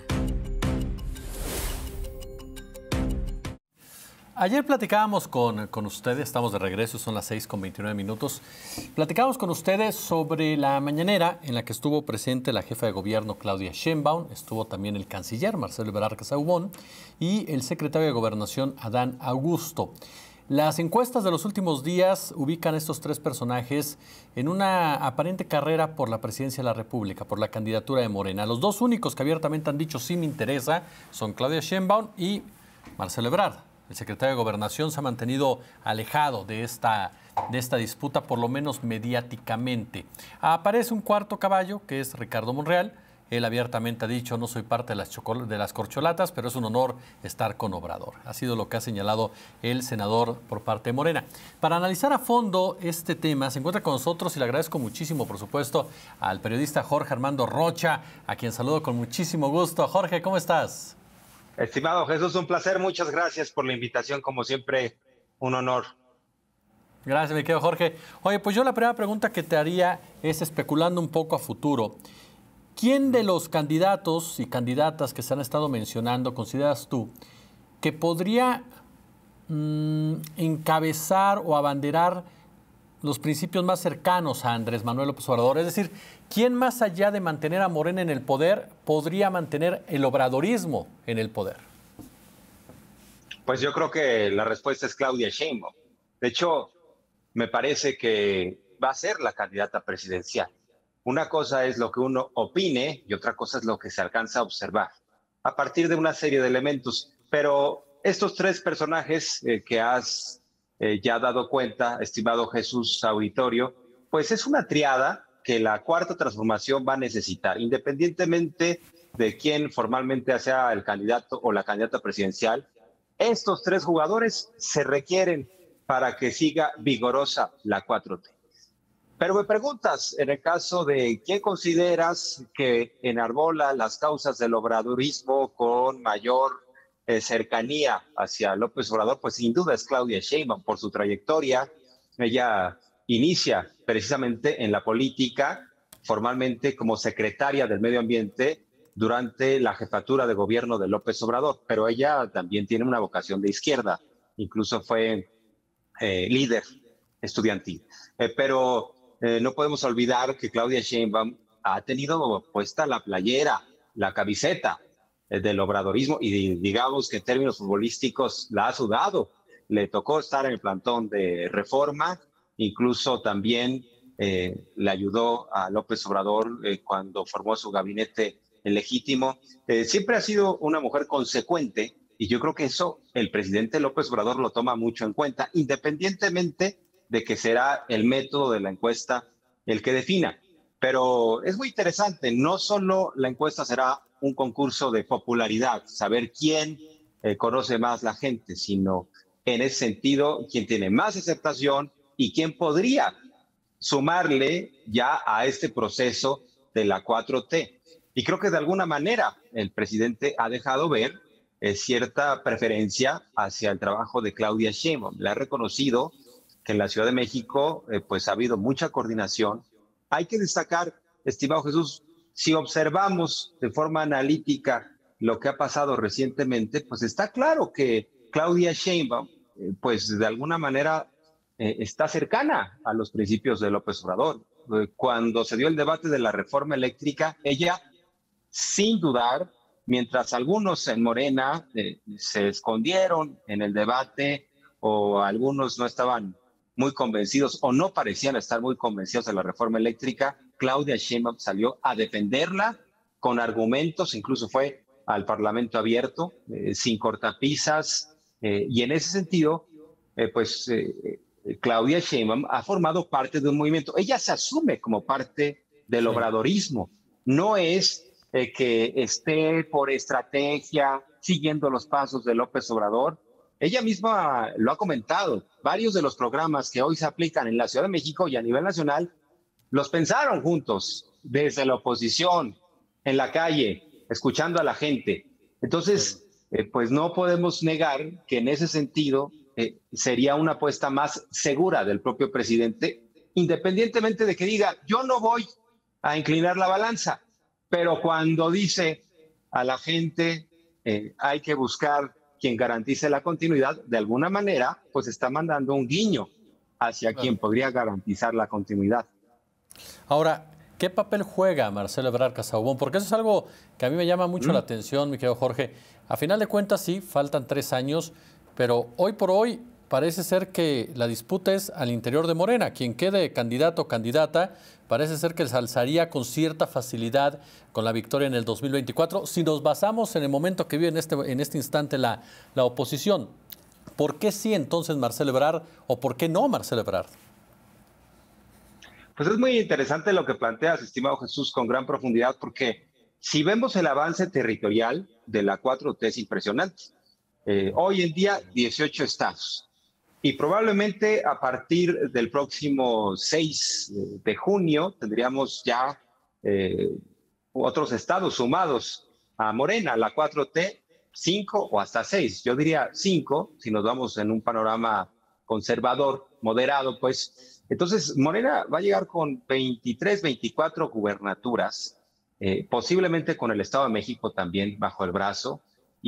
Ayer platicábamos con, con ustedes, estamos de regreso, son las seis con veintinueve minutos. Platicábamos con ustedes sobre la mañanera en la que estuvo presente la jefa de gobierno Claudia Sheinbaum, estuvo también el canciller Marcelo Ebrard Casaubon y el secretario de Gobernación Adán Augusto. Las encuestas de los últimos días ubican a estos tres personajes en una aparente carrera por la presidencia de la República, por la candidatura de Morena. Los dos únicos que abiertamente han dicho sí me interesa son Claudia Sheinbaum y Marcelo Ebrard. El secretario de Gobernación se ha mantenido alejado de esta, de esta disputa, por lo menos mediáticamente. Aparece un cuarto caballo, que es Ricardo Monreal. Él abiertamente ha dicho, no soy parte de las, de las corcholatas, pero es un honor estar con Obrador. Ha sido lo que ha señalado el senador por parte de Morena. Para analizar a fondo este tema, se encuentra con nosotros, y le agradezco muchísimo, por supuesto, al periodista Jorge Armando Rocha, a quien saludo con muchísimo gusto. Jorge, ¿cómo estás?
Estimado Jesús, un placer. Muchas gracias por la invitación. Como siempre, un honor.
Gracias, mi querido Jorge. Oye, pues yo la primera pregunta que te haría es, especulando un poco a futuro, ¿quién de los candidatos y candidatas que se han estado mencionando consideras tú que podría mmm, encabezar o abanderar los principios más cercanos a Andrés Manuel López Obrador? Es decir, ¿quién más allá de mantener a Morena en el poder podría mantener el obradorismo en el poder?
Pues yo creo que la respuesta es Claudia Sheinbaum. De hecho, me parece que va a ser la candidata presidencial. Una cosa es lo que uno opine y otra cosa es lo que se alcanza a observar a partir de una serie de elementos. Pero estos tres personajes eh, que has Eh, ya dado cuenta, estimado Jesús auditorio, pues es una triada que la cuarta transformación va a necesitar, independientemente de quién formalmente sea el candidato o la candidata presidencial. Estos tres jugadores se requieren para que siga vigorosa la cuatro T. Pero me preguntas, en el caso de quién consideras que enarbola las causas del obradorismo con mayor Eh, cercanía hacia López Obrador, pues sin duda es Claudia Sheinbaum por su trayectoria. Ella inicia precisamente en la política, formalmente como secretaria del Medio Ambiente durante la jefatura de gobierno de López Obrador, pero ella también tiene una vocación de izquierda, incluso fue eh, líder estudiantil. Eh, pero eh, no podemos olvidar que Claudia Sheinbaum ha tenido puesta la playera, la camiseta del obradorismo, y digamos que en términos futbolísticos la ha sudado. Le tocó estar en el plantón de Reforma, incluso también eh, le ayudó a López Obrador eh, cuando formó su gabinete legítimo. Eh, siempre ha sido una mujer consecuente, y yo creo que eso el presidente López Obrador lo toma mucho en cuenta, independientemente de que será el método de la encuesta el que defina. Pero es muy interesante, no solo la encuesta será un concurso de popularidad, saber quién eh, conoce más la gente, sino en ese sentido, quién tiene más aceptación y quién podría sumarle ya a este proceso de la cuatro T. Y creo que de alguna manera el presidente ha dejado ver eh, cierta preferencia hacia el trabajo de Claudia Sheinbaum. Le ha reconocido que en la Ciudad de México eh, pues ha habido mucha coordinación. Hay que destacar, estimado Jesús, si observamos de forma analítica lo que ha pasado recientemente, pues está claro que Claudia Sheinbaum, eh, pues de alguna manera eh, está cercana a los principios de López Obrador. Eh, cuando se dio el debate de la reforma eléctrica, ella, sin dudar, mientras algunos en Morena eh, se escondieron en el debate o algunos no estaban muy convencidos o no parecían estar muy convencidos de la reforma eléctrica, Claudia Sheinbaum salió a defenderla con argumentos, incluso fue al Parlamento abierto, eh, sin cortapisas, eh, y en ese sentido, eh, pues eh, Claudia Sheinbaum ha formado parte de un movimiento. Ella se asume como parte del obradorismo, no es eh, que esté por estrategia siguiendo los pasos de López Obrador. Ella misma lo ha comentado, varios de los programas que hoy se aplican en la Ciudad de México y a nivel nacional, los pensaron juntos, desde la oposición, en la calle, escuchando a la gente. Entonces, eh, pues no podemos negar que en ese sentido eh, sería una apuesta más segura del propio presidente, independientemente de que diga, yo no voy a inclinar la balanza, pero cuando dice a la gente eh, hay que buscar quien garantice la continuidad, de alguna manera, pues está mandando un guiño hacia quien podría garantizar la continuidad.
Ahora, ¿qué papel juega Marcelo Ebrard Casaubon? Porque eso es algo que a mí me llama mucho mm. la atención, mi querido Jorge. A final de cuentas, sí, faltan tres años, pero hoy por hoy parece ser que la disputa es al interior de Morena. Quien quede candidato o candidata parece ser que se alzaría con cierta facilidad con la victoria en el dos mil veinticuatro. Si nos basamos en el momento que vive en este, en este instante la, la oposición, ¿por qué sí entonces Marcelo Ebrard o por qué no Marcelo Ebrard?
Pues es muy interesante lo que planteas, estimado Jesús, con gran profundidad, porque si vemos el avance territorial de la cuatro T es impresionante. Eh, hoy en día, dieciocho estados. Y probablemente a partir del próximo seis de junio tendríamos ya eh, otros estados sumados a Morena, la cuatro T, cinco o hasta seis. Yo diría cinco, si nos vamos en un panorama conservador, moderado, pues. Entonces, Morena va a llegar con veintitrés, veinticuatro gubernaturas, eh, posiblemente con el Estado de México también bajo el brazo,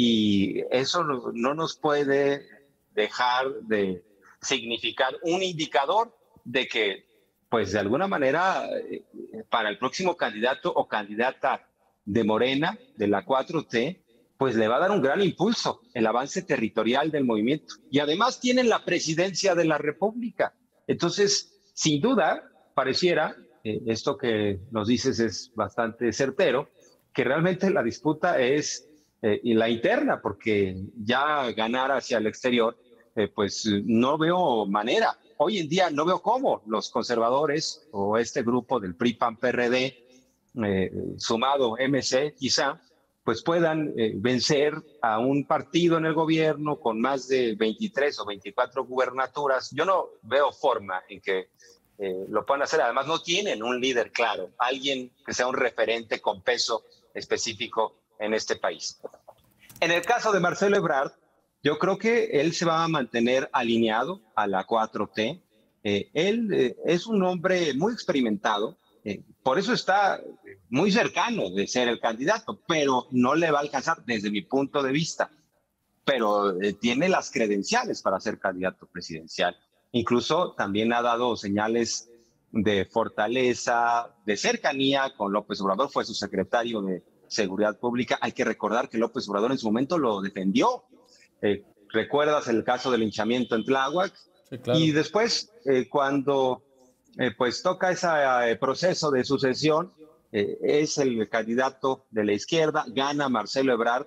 y eso no, no nos puede dejar de significar un indicador de que, pues de alguna manera, eh, para el próximo candidato o candidata de Morena, de la cuatro T, pues le va a dar un gran impulso el avance territorial del movimiento. Y además tienen la presidencia de la República. Entonces, sin duda, pareciera, eh, esto que nos dices es bastante certero, que realmente la disputa es eh, la interna, porque ya ganar hacia el exterior, eh, pues no veo manera. Hoy en día no veo cómo los conservadores o este grupo del P R I, P A N, P R D, eh, sumado M C quizá, pues puedan eh, vencer a un partido en el gobierno con más de veintitrés o veinticuatro gubernaturas. Yo no veo forma en que eh, lo puedan hacer. Además, no tienen un líder claro, alguien que sea un referente con peso específico en este país. En el caso de Marcelo Ebrard, yo creo que él se va a mantener alineado a la cuatro T. Eh, él eh, es un hombre muy experimentado, eh, por eso está muy cercano de ser el candidato, pero no le va a alcanzar desde mi punto de vista. Pero eh, tiene las credenciales para ser candidato presidencial. Incluso también ha dado señales de fortaleza, de cercanía con López Obrador, fue su secretario de Seguridad Pública. Hay que recordar que López Obrador en su momento lo defendió. Eh, ¿Recuerdas el caso del linchamiento en Tláhuac? Sí, claro. Y después, eh, cuando eh, pues toca ese eh, proceso de sucesión, eh, es el candidato de la izquierda, gana Marcelo Ebrard,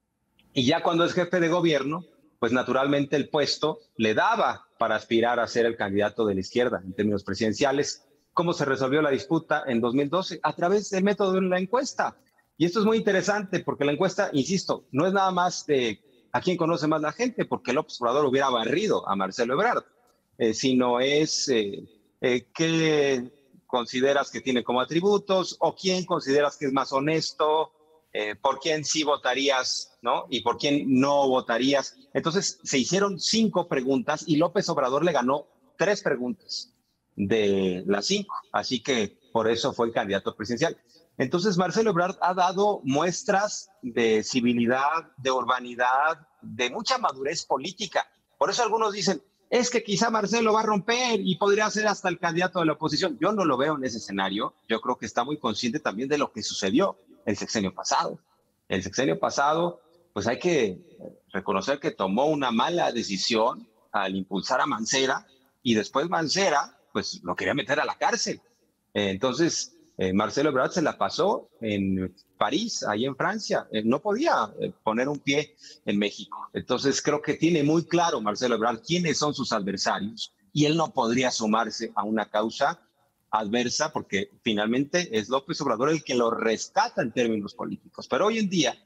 y ya cuando es jefe de gobierno, pues naturalmente el puesto le daba para aspirar a ser el candidato de la izquierda en términos presidenciales. ¿Cómo se resolvió la disputa en dos mil doce? A través del método de la encuesta. Y esto es muy interesante porque la encuesta, insisto, no es nada más de a quién conoce más la gente, porque López Obrador hubiera barrido a Marcelo Ebrard, eh, sino es eh, eh, qué consideras que tiene como atributos o quién consideras que es más honesto, eh, por quién sí votarías, ¿no? Y por quién no votarías. Entonces se hicieron cinco preguntas y López Obrador le ganó tres preguntas de las cinco, así que por eso fue el candidato presidencial. Entonces, Marcelo Ebrard ha dado muestras de civilidad, de urbanidad, de mucha madurez política. Por eso algunos dicen, es que quizá Marcelo va a romper y podría ser hasta el candidato de la oposición. Yo no lo veo en ese escenario. Yo creo que está muy consciente también de lo que sucedió el sexenio pasado. El sexenio pasado, pues hay que reconocer que tomó una mala decisión al impulsar a Mancera, y después Mancera, pues lo quería meter a la cárcel. Eh, entonces, eh, Marcelo Ebrard se la pasó en París, ahí en Francia. Eh, no podía eh, poner un pie en México. Entonces, creo que tiene muy claro Marcelo Ebrard quiénes son sus adversarios, y él no podría sumarse a una causa adversa porque finalmente es López Obrador el que lo rescata en términos políticos. Pero hoy en día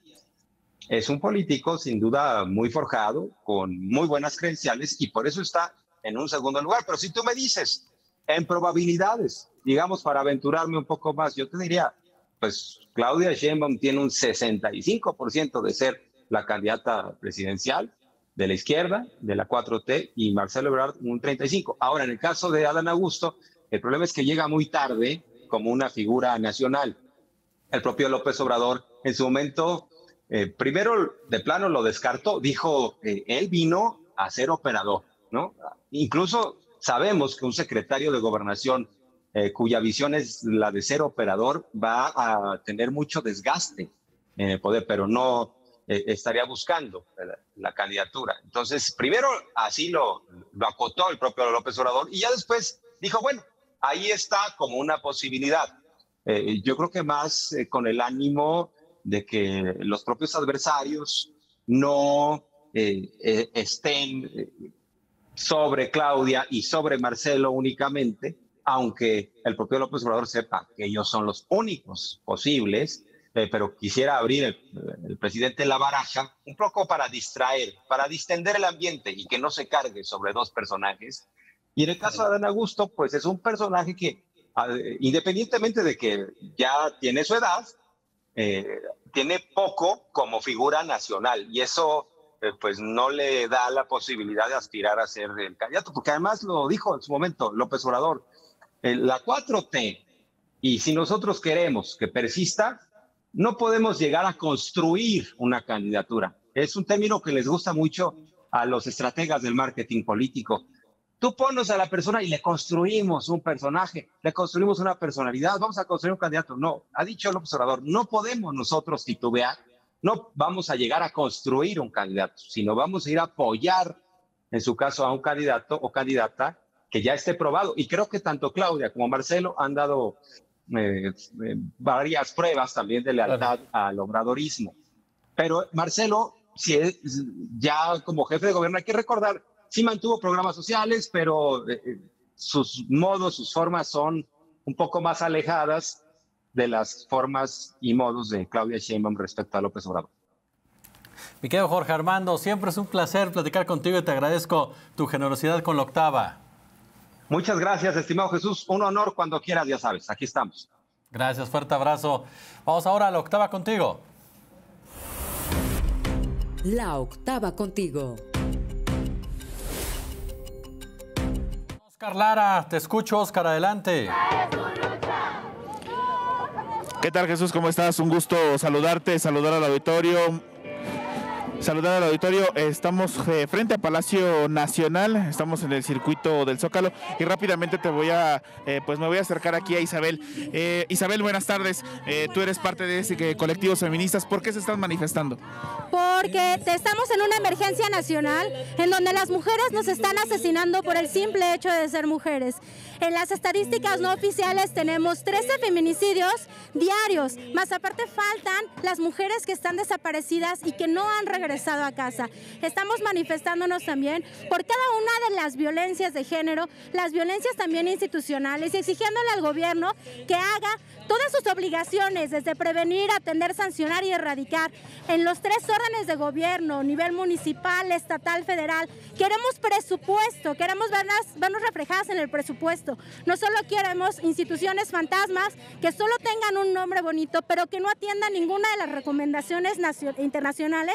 es un político sin duda muy forjado, con muy buenas credenciales, y por eso está en un segundo lugar. Pero si tú me dices, en probabilidades, digamos, para aventurarme un poco más, yo te diría, pues Claudia Sheinbaum tiene un sesenta y cinco por ciento de ser la candidata presidencial de la izquierda, de la cuatro T, y Marcelo Ebrard un treinta y cinco por ciento. Ahora, en el caso de Adán Augusto, el problema es que llega muy tarde como una figura nacional. El propio López Obrador, en su momento, eh, primero de plano lo descartó, dijo, eh, él vino a ser operador, ¿no? Incluso sabemos que un secretario de Gobernación eh, cuya visión es la de ser operador va a tener mucho desgaste en el poder, pero no eh, estaría buscando la, la candidatura. Entonces, primero así lo, lo acotó el propio López Obrador, y ya después dijo, bueno, ahí está como una posibilidad. Eh, yo creo que más eh, con el ánimo de que los propios adversarios no eh, eh, estén eh, sobre Claudia y sobre Marcelo únicamente, aunque el propio López Obrador sepa que ellos son los únicos posibles, eh, pero quisiera abrir el, el presidente la baraja un poco para distraer, para distender el ambiente y que no se cargue sobre dos personajes. Y en el caso de Adán Augusto, pues es un personaje que, independientemente de que ya tiene su edad, eh, tiene poco como figura nacional, y eso eh, pues no le da la posibilidad de aspirar a ser el candidato, porque además lo dijo en su momento López Obrador, eh, la cuatro T, y si nosotros queremos que persista, no podemos llegar a construir una candidatura. Es un término que les gusta mucho a los estrategas del marketing político. Tú pones a la persona y le construimos un personaje, le construimos una personalidad, vamos a construir un candidato. No, ha dicho López Obrador, no podemos nosotros titubear, no vamos a llegar a construir un candidato, sino vamos a ir a apoyar, en su caso, a un candidato o candidata que ya esté probado. Y creo que tanto Claudia como Marcelo han dado eh, eh, varias pruebas también de lealtad al obradorismo. Pero Marcelo, si es, ya como jefe de gobierno, hay que recordar, sí mantuvo programas sociales, pero eh, sus modos, sus formas son un poco más alejadas de las formas y modos de Claudia Sheinbaum respecto a López Obrador.
Mi querido Jorge Armando, siempre es un placer platicar contigo y te agradezco tu generosidad con la octava.
Muchas gracias, estimado Jesús. Un honor cuando quieras, ya sabes, aquí estamos.
Gracias, fuerte abrazo. Vamos ahora a la octava contigo.
La octava contigo.
Oscar Lara, te escucho, Oscar, adelante.
¿Qué tal, Jesús? ¿Cómo estás? Un gusto saludarte, saludar al auditorio. Saludar al auditorio, estamos eh, frente a Palacio Nacional, estamos en el circuito del Zócalo y rápidamente te voy a, eh, pues me voy a acercar aquí a Isabel. Eh, Isabel, buenas tardes, eh, tú eres parte de ese que, colectivos feministas, ¿por qué se están manifestando?
Porque estamos en una emergencia nacional en donde las mujeres nos están asesinando por el simple hecho de ser mujeres. En las estadísticas no oficiales tenemos trece feminicidios diarios, más aparte faltan las mujeres que están desaparecidas y que no han regresado a casa. Estamos manifestándonos también por cada una de las violencias de género, las violencias también institucionales, y exigiéndole al gobierno que haga todas sus obligaciones, desde prevenir, atender, sancionar y erradicar en los tres órdenes de gobierno, nivel municipal, estatal, federal. Queremos presupuesto, queremos vernos, vernos reflejadas en el presupuesto. No solo queremos instituciones fantasmas que solo tengan un nombre bonito, pero que no atiendan ninguna de las recomendaciones internacionales,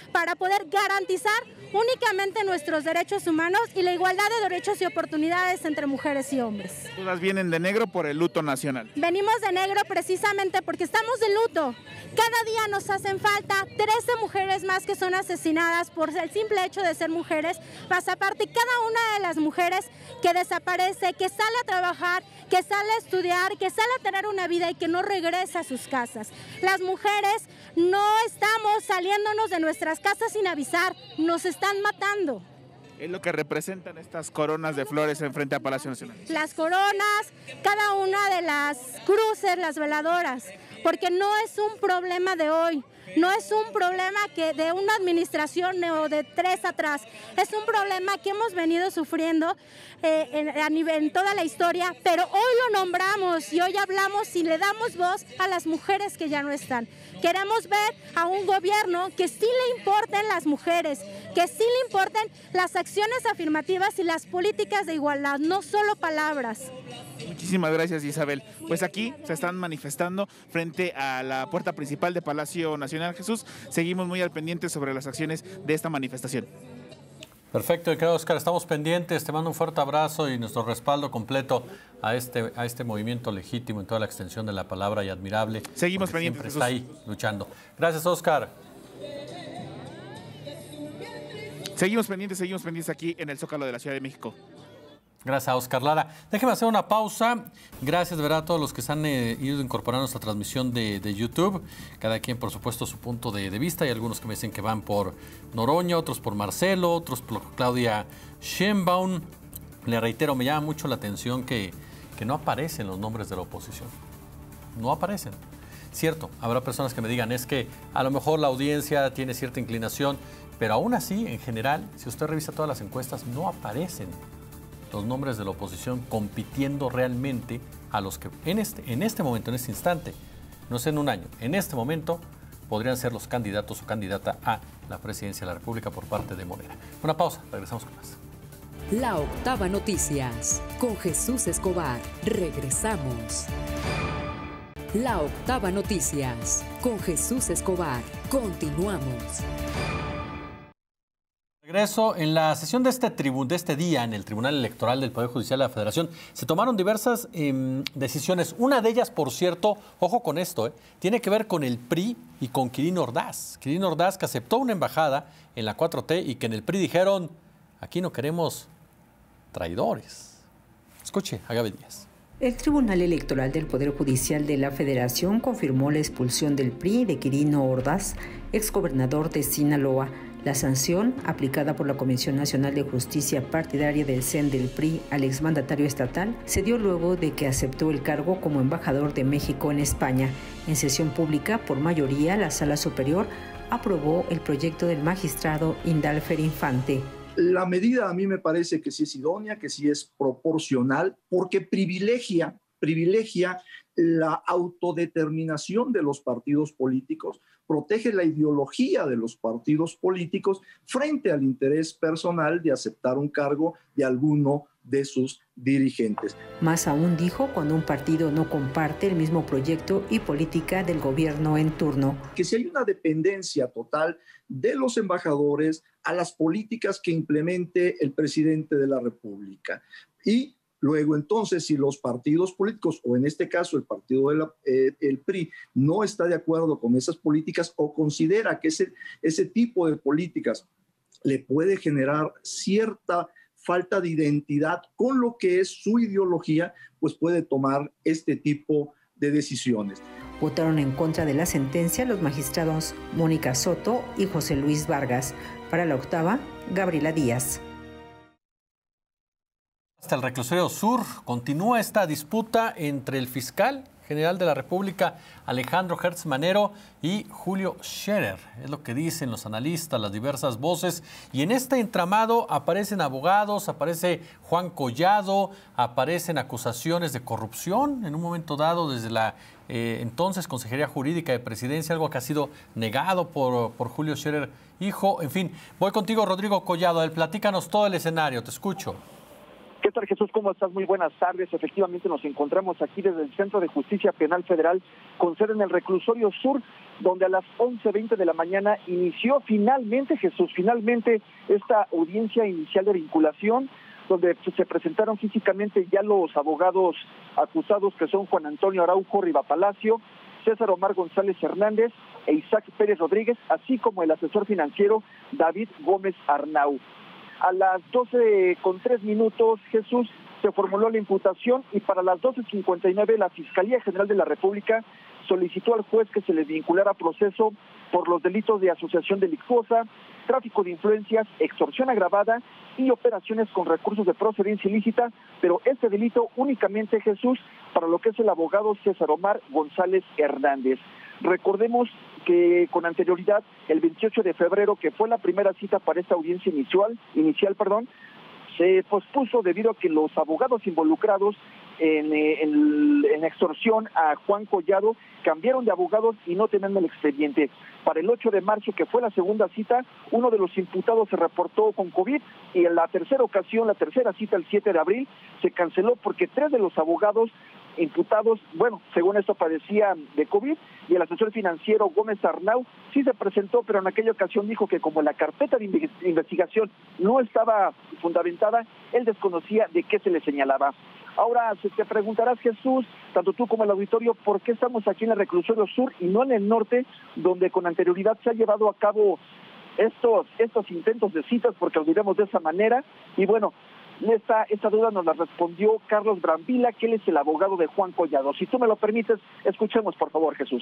para poder garantizar únicamente nuestros derechos humanos y la igualdad de derechos y oportunidades entre mujeres y hombres.
Todas vienen de negro por el luto nacional.
Venimos de negro precisamente porque estamos de luto. Cada día nos hacen falta trece mujeres más que son asesinadas por el simple hecho de ser mujeres, más aparte cada una de las mujeres que desaparece, que sale a trabajar, que sale a estudiar, que sale a tener una vida y que no regresa a sus casas. Las mujeres no estamos saliéndonos de nuestras casas sin avisar, nos están matando.
Es lo que representan estas coronas de flores en frente a Palacio Nacional.
Las coronas, cada una de las cruces, las veladoras, porque no es un problema de hoy, no es un problema que de una administración o de tres atrás, es un problema que hemos venido sufriendo eh, en, a nivel, en toda la historia, pero hoy lo nombramos y hoy hablamos y le damos voz a las mujeres que ya no están. Queremos ver a un gobierno que sí le importen las mujeres, que sí le importen las acciones afirmativas y las políticas de igualdad, no solo palabras.
Muchísimas gracias, Isabel. Pues aquí se están manifestando frente a la puerta principal de Palacio Nacional. Jesús, seguimos muy al pendiente sobre las acciones de esta manifestación.
Perfecto, querido Oscar, estamos pendientes, te mando un fuerte abrazo y nuestro respaldo completo a este, a este movimiento legítimo en toda la extensión de la palabra y admirable.
Seguimos pendientes,
Jesús. Está ahí luchando. Gracias, Oscar.
Seguimos pendientes, seguimos pendientes aquí en el Zócalo de la Ciudad de México.
Gracias, Oscar Lara. Déjeme hacer una pausa. Gracias de verdad a todos los que se han eh, ido incorporando a esta transmisión de, de YouTube. Cada quien, por supuesto, su punto de, de vista. Hay algunos que me dicen que van por Noroña, otros por Marcelo, otros por Claudia Sheinbaum. Le reitero, me llama mucho la atención que, que no aparecen los nombres de la oposición. No aparecen. Cierto, habrá personas que me digan, es que a lo mejor la audiencia tiene cierta inclinación, pero aún así, en general, si usted revisa todas las encuestas, no aparecen los nombres de la oposición compitiendo realmente a los que en este, en este momento, en este instante, no sé en un año, en este momento podrían ser los candidatos o candidata a la presidencia de la República por parte de Morena. Una pausa, regresamos con más.
La Octava Noticias, con Jesús Escobar. Regresamos. La Octava Noticias, con Jesús Escobar. Continuamos.
Regreso. En la sesión de este, tribu, de este día en el Tribunal Electoral del Poder Judicial de la Federación se tomaron diversas eh, decisiones. Una de ellas, por cierto, ojo con esto, eh, tiene que ver con el P R I y con Quirino Ordaz. Quirino Ordaz, que aceptó una embajada en la cuatro T y que en el P R I dijeron, aquí no queremos traidores. Escuche, Agabe Díaz.
El Tribunal Electoral del Poder Judicial de la Federación confirmó la expulsión del P R I de Quirino Ordaz, exgobernador de Sinaloa. La sanción, aplicada por la Comisión Nacional de Justicia Partidaria del C E N del P R I al exmandatario estatal, se dio luego de que aceptó el cargo como embajador de México en España. En sesión pública, por mayoría, la Sala Superior aprobó el proyecto del magistrado Indalfer Infante.
La medida a mí me parece que sí es idónea, que sí es proporcional, porque privilegia, privilegia la autodeterminación de los partidos políticos, protege la ideología de los partidos políticos frente al interés personal de aceptar un cargo de alguno de sus dirigentes.
Más aún dijo cuando un partido no comparte el mismo proyecto y política del gobierno en turno.
Que si hay una dependencia total de los embajadores a las políticas que implemente el presidente de la República. Y luego, entonces, si los partidos políticos, o en este caso el partido del eh, el P R I, no está de acuerdo con esas políticas o considera que ese, ese tipo de políticas le puede generar cierta falta de identidad con lo que es su ideología, pues puede tomar este tipo de decisiones.
Votaron en contra de la sentencia los magistrados Mónica Soto y José Luis Vargas. Para la octava, Gabriela Díaz.
Hasta el reclusorio sur continúa esta disputa entre el fiscal general de la República, Alejandro Gertz Manero, y Julio Scherer. Es lo que dicen los analistas, las diversas voces. Y en este entramado aparecen abogados, aparece Juan Collado, aparecen acusaciones de corrupción en un momento dado desde la eh, entonces Consejería Jurídica de Presidencia, algo que ha sido negado por, por Julio Scherer, hijo. En fin, voy contigo, Rodrigo Collado. A ver, platícanos todo el escenario, te escucho.
¿Qué tal, Jesús? ¿Cómo estás? Muy buenas tardes. Efectivamente nos encontramos aquí desde el Centro de Justicia Penal Federal con sede en el Reclusorio Sur, donde a las once veinte de la mañana inició finalmente, Jesús, finalmente esta audiencia inicial de vinculación, donde se presentaron físicamente ya los abogados acusados, que son Juan Antonio Araujo Rivapalacio, César Omar González Hernández e Isaac Pérez Rodríguez, así como el asesor financiero David Gómez Arnau. A las doce con tres minutos, Jesús, se formuló la imputación y para las doce cincuenta y nueve la Fiscalía General de la República solicitó al juez que se le vinculara a proceso por los delitos de asociación delictuosa, tráfico de influencias, extorsión agravada y operaciones con recursos de procedencia ilícita, pero este delito únicamente, Jesús, para lo que es el abogado César Omar González Hernández. Recordemos que con anterioridad, el veintiocho de febrero, que fue la primera cita para esta audiencia inicial, inicial, perdón, se pospuso debido a que los abogados involucrados en, en, en extorsión a Juan Collado cambiaron de abogados y no tenían el expediente. Para el ocho de marzo, que fue la segunda cita, uno de los imputados se reportó con COVID y en la tercera ocasión, la tercera cita, el siete de abril, se canceló porque tres de los abogados imputados, bueno, según esto padecían de COVID, y el asesor financiero Gómez Arnau sí se presentó, pero en aquella ocasión dijo que como la carpeta de investigación no estaba fundamentada, él desconocía de qué se le señalaba. Ahora, si te preguntarás, Jesús, tanto tú como el auditorio, ¿por qué estamos aquí en el Reclusorio Sur y no en el norte, donde con anterioridad se ha llevado a cabo estos, estos intentos de citas, porque lo diremos de esa manera? Y bueno, Esta, esta duda nos la respondió Carlos Brambila, que él es el abogado de Juan Collado. Si tú me lo permites, escuchemos, por favor, Jesús.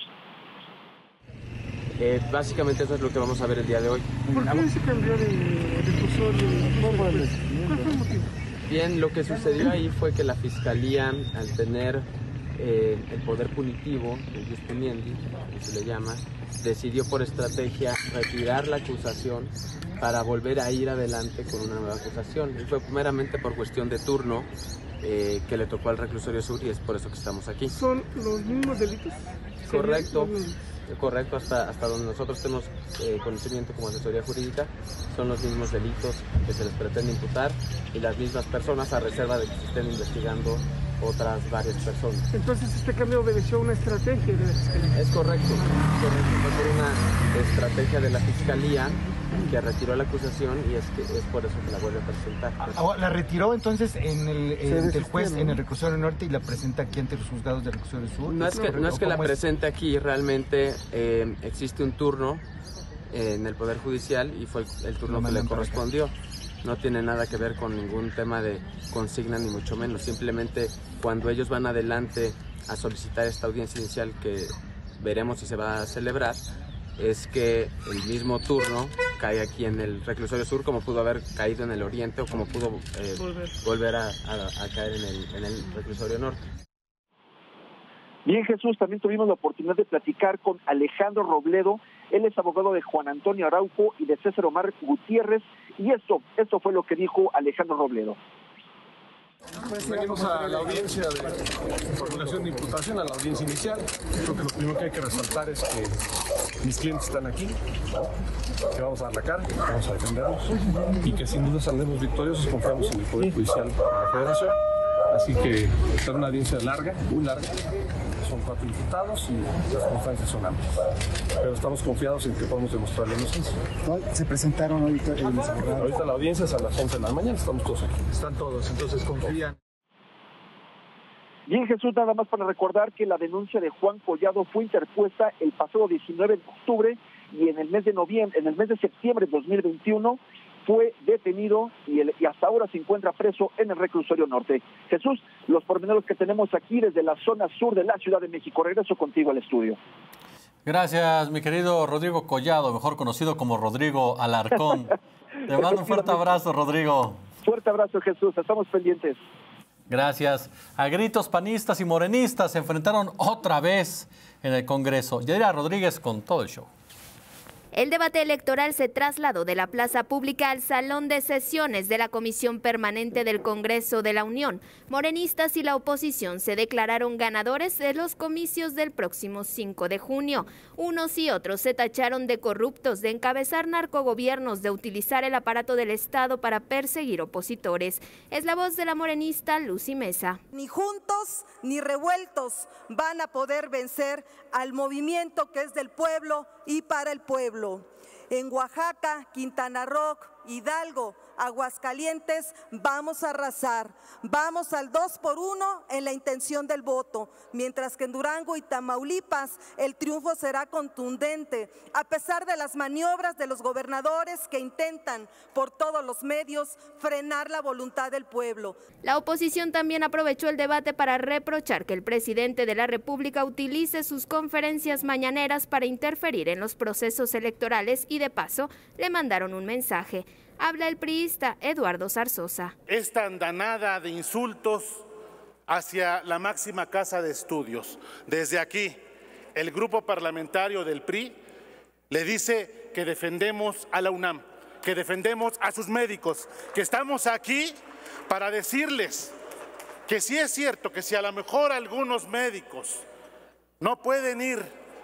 Eh, básicamente eso es lo que vamos a ver el día de hoy.
¿Por qué se cambió de reclusorio? ¿Cuál fue el motivo?
Bien, lo que sucedió ahí fue que la Fiscalía, al tener eh, el poder punitivo, el jus puniendi, como se le llama, decidió por estrategia retirar la acusación para volver a ir adelante con una nueva acusación. Y fue meramente por cuestión de turno eh, que le tocó al Reclusorio Sur y es por eso que estamos aquí.
¿Son los mismos delitos?
Correcto, correcto, hasta, hasta donde nosotros tenemos eh, conocimiento como asesoría jurídica, son los mismos delitos que se les pretende imputar y las mismas personas, a reserva de que se estén investigando otras varias personas.
Entonces este cambio obedeció a una estrategia de la Fiscalía.
Es correcto, correcto, fue por una estrategia de la Fiscalía que retiró la acusación y es, que, es por eso que la vuelve a presentar.
Ah, ¿La retiró entonces en el, en el juez en el Reclusorio Norte y la presenta aquí ante los juzgados del Reclusorio Sur?
No es que, no es que la presente aquí, realmente eh, existe un turno en el Poder Judicial y fue el, el turno que le correspondió. No tiene nada que ver con ningún tema de consigna ni mucho menos, simplemente cuando ellos van adelante a solicitar esta audiencia inicial que veremos si se va a celebrar, es que el mismo turno cae aquí en el Reclusorio Sur, como pudo haber caído en el Oriente o como pudo eh, volver, volver a, a, a caer en el, en el Reclusorio Norte.
Bien, Jesús, también tuvimos la oportunidad de platicar con Alejandro Robledo. Él es abogado de Juan Antonio Araujo y de César Omar Gutiérrez, y esto, esto fue lo que dijo Alejandro Robledo.
Venimos a la audiencia de formulación de imputación, a la audiencia inicial. Creo que lo primero que hay que resaltar es que mis clientes están aquí, que vamos a dar la cara, vamos a defenderlos y que sin duda saldremos victoriosos. Confiamos en el Poder Judicial de la Federación. Así que esta es una audiencia larga, muy larga. Son cuatro imputados y las circunstancias son amplias. Pero estamos confiados en que podemos demostrar la inocencia.
¿Se presentaron ahorita en los abogados?
Ahorita la audiencia es a las once de la mañana, estamos todos aquí. Están todos, entonces confían.
Bien, Jesús, nada más para recordar que la denuncia de Juan Collado fue interpuesta el pasado diecinueve de octubre y en el mes de noviembre, en el mes de septiembre de dos mil veintiuno fue detenido y, el, y hasta ahora se encuentra preso en el Reclusorio Norte. Jesús, los pormenores que tenemos aquí desde la zona sur de la Ciudad de México. Regreso contigo al estudio.
Gracias, mi querido Rodrigo Collado, mejor conocido como Rodrigo Alarcón. Te mando un fuerte abrazo, Rodrigo.
Fuerte abrazo, Jesús. Estamos pendientes.
Gracias. A gritos, panistas y morenistas se enfrentaron otra vez en el Congreso. Yadira Rodríguez con todo el show.
El debate electoral se trasladó de la plaza pública al salón de sesiones de la Comisión Permanente del Congreso de la Unión. Morenistas y la oposición se declararon ganadores de los comicios del próximo cinco de junio. Unos y otros se tacharon de corruptos, de encabezar narcogobiernos, de utilizar el aparato del Estado para perseguir opositores. Es la voz de la morenista Lucy Mesa.
Ni juntos ni revueltos van a poder vencer al movimiento que es del pueblo y para el pueblo. En Oaxaca, Quintana Roo, Hidalgo, Aguascalientes, vamos a arrasar. Vamos al dos por uno en la intención del voto, mientras que en Durango y Tamaulipas el triunfo será contundente, a pesar de las maniobras de los gobernadores que intentan por todos los medios frenar la voluntad del pueblo.
La oposición también aprovechó el debate para reprochar que el presidente de la República utilice sus conferencias mañaneras para interferir en los procesos electorales y de paso le mandaron un mensaje. Habla el priista Eduardo Zarzosa.
Esta andanada de insultos hacia la máxima casa de estudios. Desde aquí, el grupo parlamentario del P R I le dice que defendemos a la UNAM, que defendemos a sus médicos, que estamos aquí para decirles que sí es cierto que si a lo mejor algunos médicos no pueden ir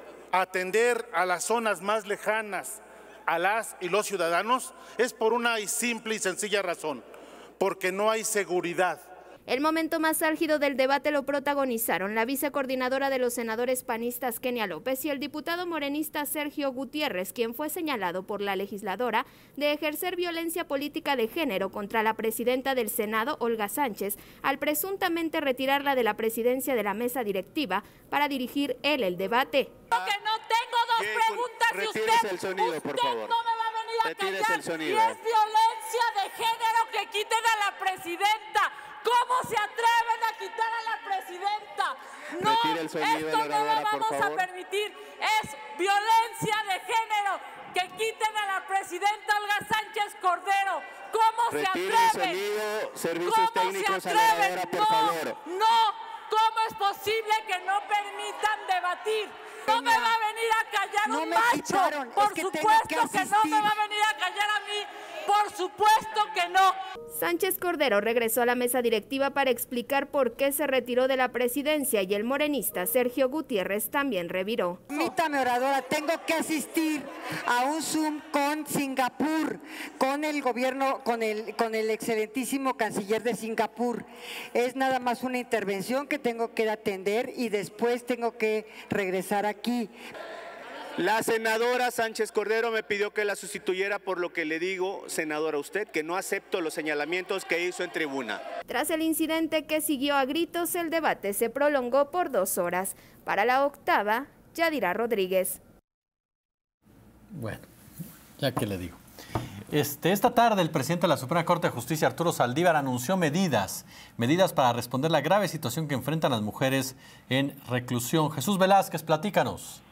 a atender a las zonas más lejanas a las y los ciudadanos, es por una simple y sencilla razón, porque no hay seguridad.
El momento más álgido del debate lo protagonizaron la vicecoordinadora de los senadores panistas Kenia López y el diputado morenista Sergio Gutiérrez, quien fue señalado por la legisladora de ejercer violencia política de género contra la presidenta del Senado, Olga Sánchez, al presuntamente retirarla de la presidencia de la mesa directiva para dirigir él el debate.
Porque no tengo dos preguntas y usted,
el sonido,
usted
por favor.
no me va a venir a
Retírese
callar
el sonido.
y es violencia de género que quiten a la presidenta. ¿Cómo se atreven a quitar a la presidenta? No,
Retire el sonido,
esto no lo
oradora, por
vamos a
favor.
permitir. Es violencia de género que quiten a la presidenta Olga Sánchez Cordero. ¿Cómo
Retire
se
el
atreven?
sonido, servicios
¿Cómo
técnicos
se
a la
atreven?
oradora, por
no,
favor.
no. ¿Cómo es posible que no permitan debatir? No me va a venir a callar
no
un
me
macho.
quitaron,
Por
es que tengo
supuesto
que
que, no me
asistir.
va a venir a callar a mí. Por supuesto que no.
Sánchez Cordero regresó a la mesa directiva para explicar por qué se retiró de la presidencia y el morenista Sergio Gutiérrez también reviró.
Permítame, oradora, tengo que asistir a un Zoom con Singapur, con el gobierno, con el, con el excelentísimo canciller de Singapur. Es nada más una intervención que tengo que atender y después tengo que regresar aquí.
La senadora Sánchez Cordero me pidió que la sustituyera, por lo que le digo, senadora, a usted que no acepto los señalamientos que hizo en tribuna.
Tras el incidente que siguió a gritos, el debate se prolongó por dos horas. Para la octava, Yadira Rodríguez.
Bueno, ya que le digo. Este, esta tarde el presidente de la Suprema Corte de Justicia, Arturo Saldívar, anunció medidas, medidas para responder la grave situación que enfrentan las mujeres en reclusión. Jesús Velázquez, platícanos.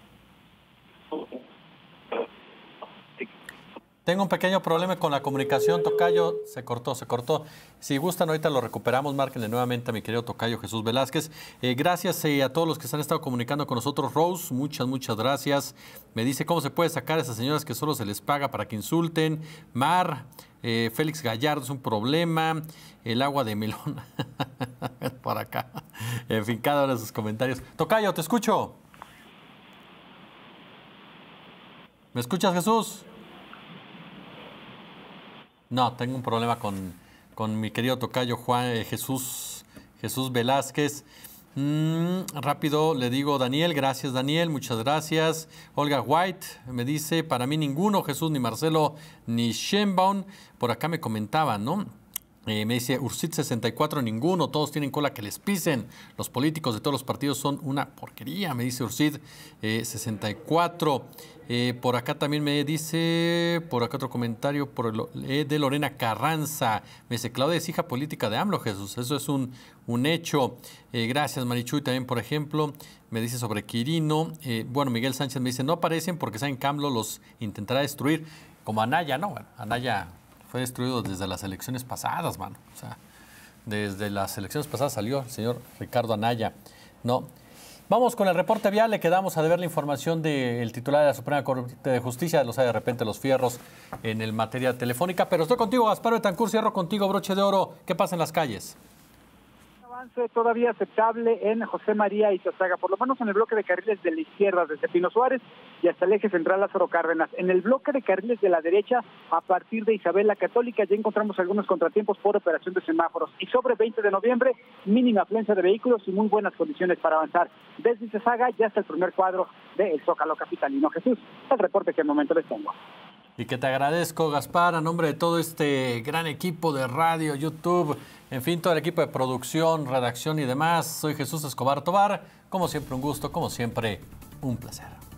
Tengo un pequeño problema con la comunicación, Tocayo, se cortó, se cortó. Si gustan, ahorita lo recuperamos, márquenle nuevamente a mi querido Tocayo Jesús Velázquez. Eh, gracias eh, a todos los que se han estado comunicando con nosotros. Rose, muchas, muchas gracias. Me dice cómo se puede sacar a esas señoras que solo se les paga para que insulten. Mar, eh, Félix Gallardo, es un problema. El agua de melón, por acá. En fin, cada uno de sus comentarios. Tocayo, te escucho. ¿Me escuchas, Jesús? No, tengo un problema con, con mi querido tocayo Juan eh, Jesús, Jesús Velázquez. Mm, rápido le digo, Daniel, gracias Daniel, muchas gracias. Olga White me dice, para mí ninguno, Jesús, ni Marcelo, ni Sheinbaum. Por acá me comentaban, ¿no? Eh, me dice Ursit sesenta y cuatro, ninguno, todos tienen cola que les pisen. Los políticos de todos los partidos son una porquería, me dice Ursit eh, sesenta y cuatro. Eh, por acá también me dice, por acá otro comentario por el, eh, de Lorena Carranza. Me dice, Claudia es hija política de AMLO, Jesús. Eso es un, un hecho. Eh, gracias, Marichuy, también, por ejemplo. Me dice sobre Quirino. Eh, bueno, Miguel Sánchez me dice, no aparecen porque saben que AMLO los intentará destruir. Como Anaya, ¿no? Bueno, Anaya fue destruido desde las elecciones pasadas, mano. O sea, desde las elecciones pasadas salió el señor Ricardo Anaya, ¿no? Vamos con el reporte vial. Le quedamos a deber la información del titular de la Suprema Corte de Justicia. Los hay de repente los fierros en el materia telefónica. Pero estoy contigo, Gaspar Betancourt. Cierro contigo, broche de oro. ¿Qué pasa en las calles?
Avance todavía aceptable en José María Izazaga, por lo menos en el bloque de carriles de la izquierda, desde Pino Suárez y hasta el eje central Lázaro Cárdenas. En el bloque de carriles de la derecha, a partir de Isabel la Católica, ya encontramos algunos contratiempos por operación de semáforos. Y sobre veinte de noviembre, mínima afluencia de vehículos y muy buenas condiciones para avanzar. Desde Izazaga ya está el primer cuadro del Zócalo capitalino. Jesús, el reporte que al momento les tengo.
Y que te agradezco, Gaspar, a nombre de todo este gran equipo de radio, YouTube, en fin, todo el equipo de producción, redacción y demás. Soy Jesús Escobar Tobar. Como siempre, un gusto, como siempre, un placer.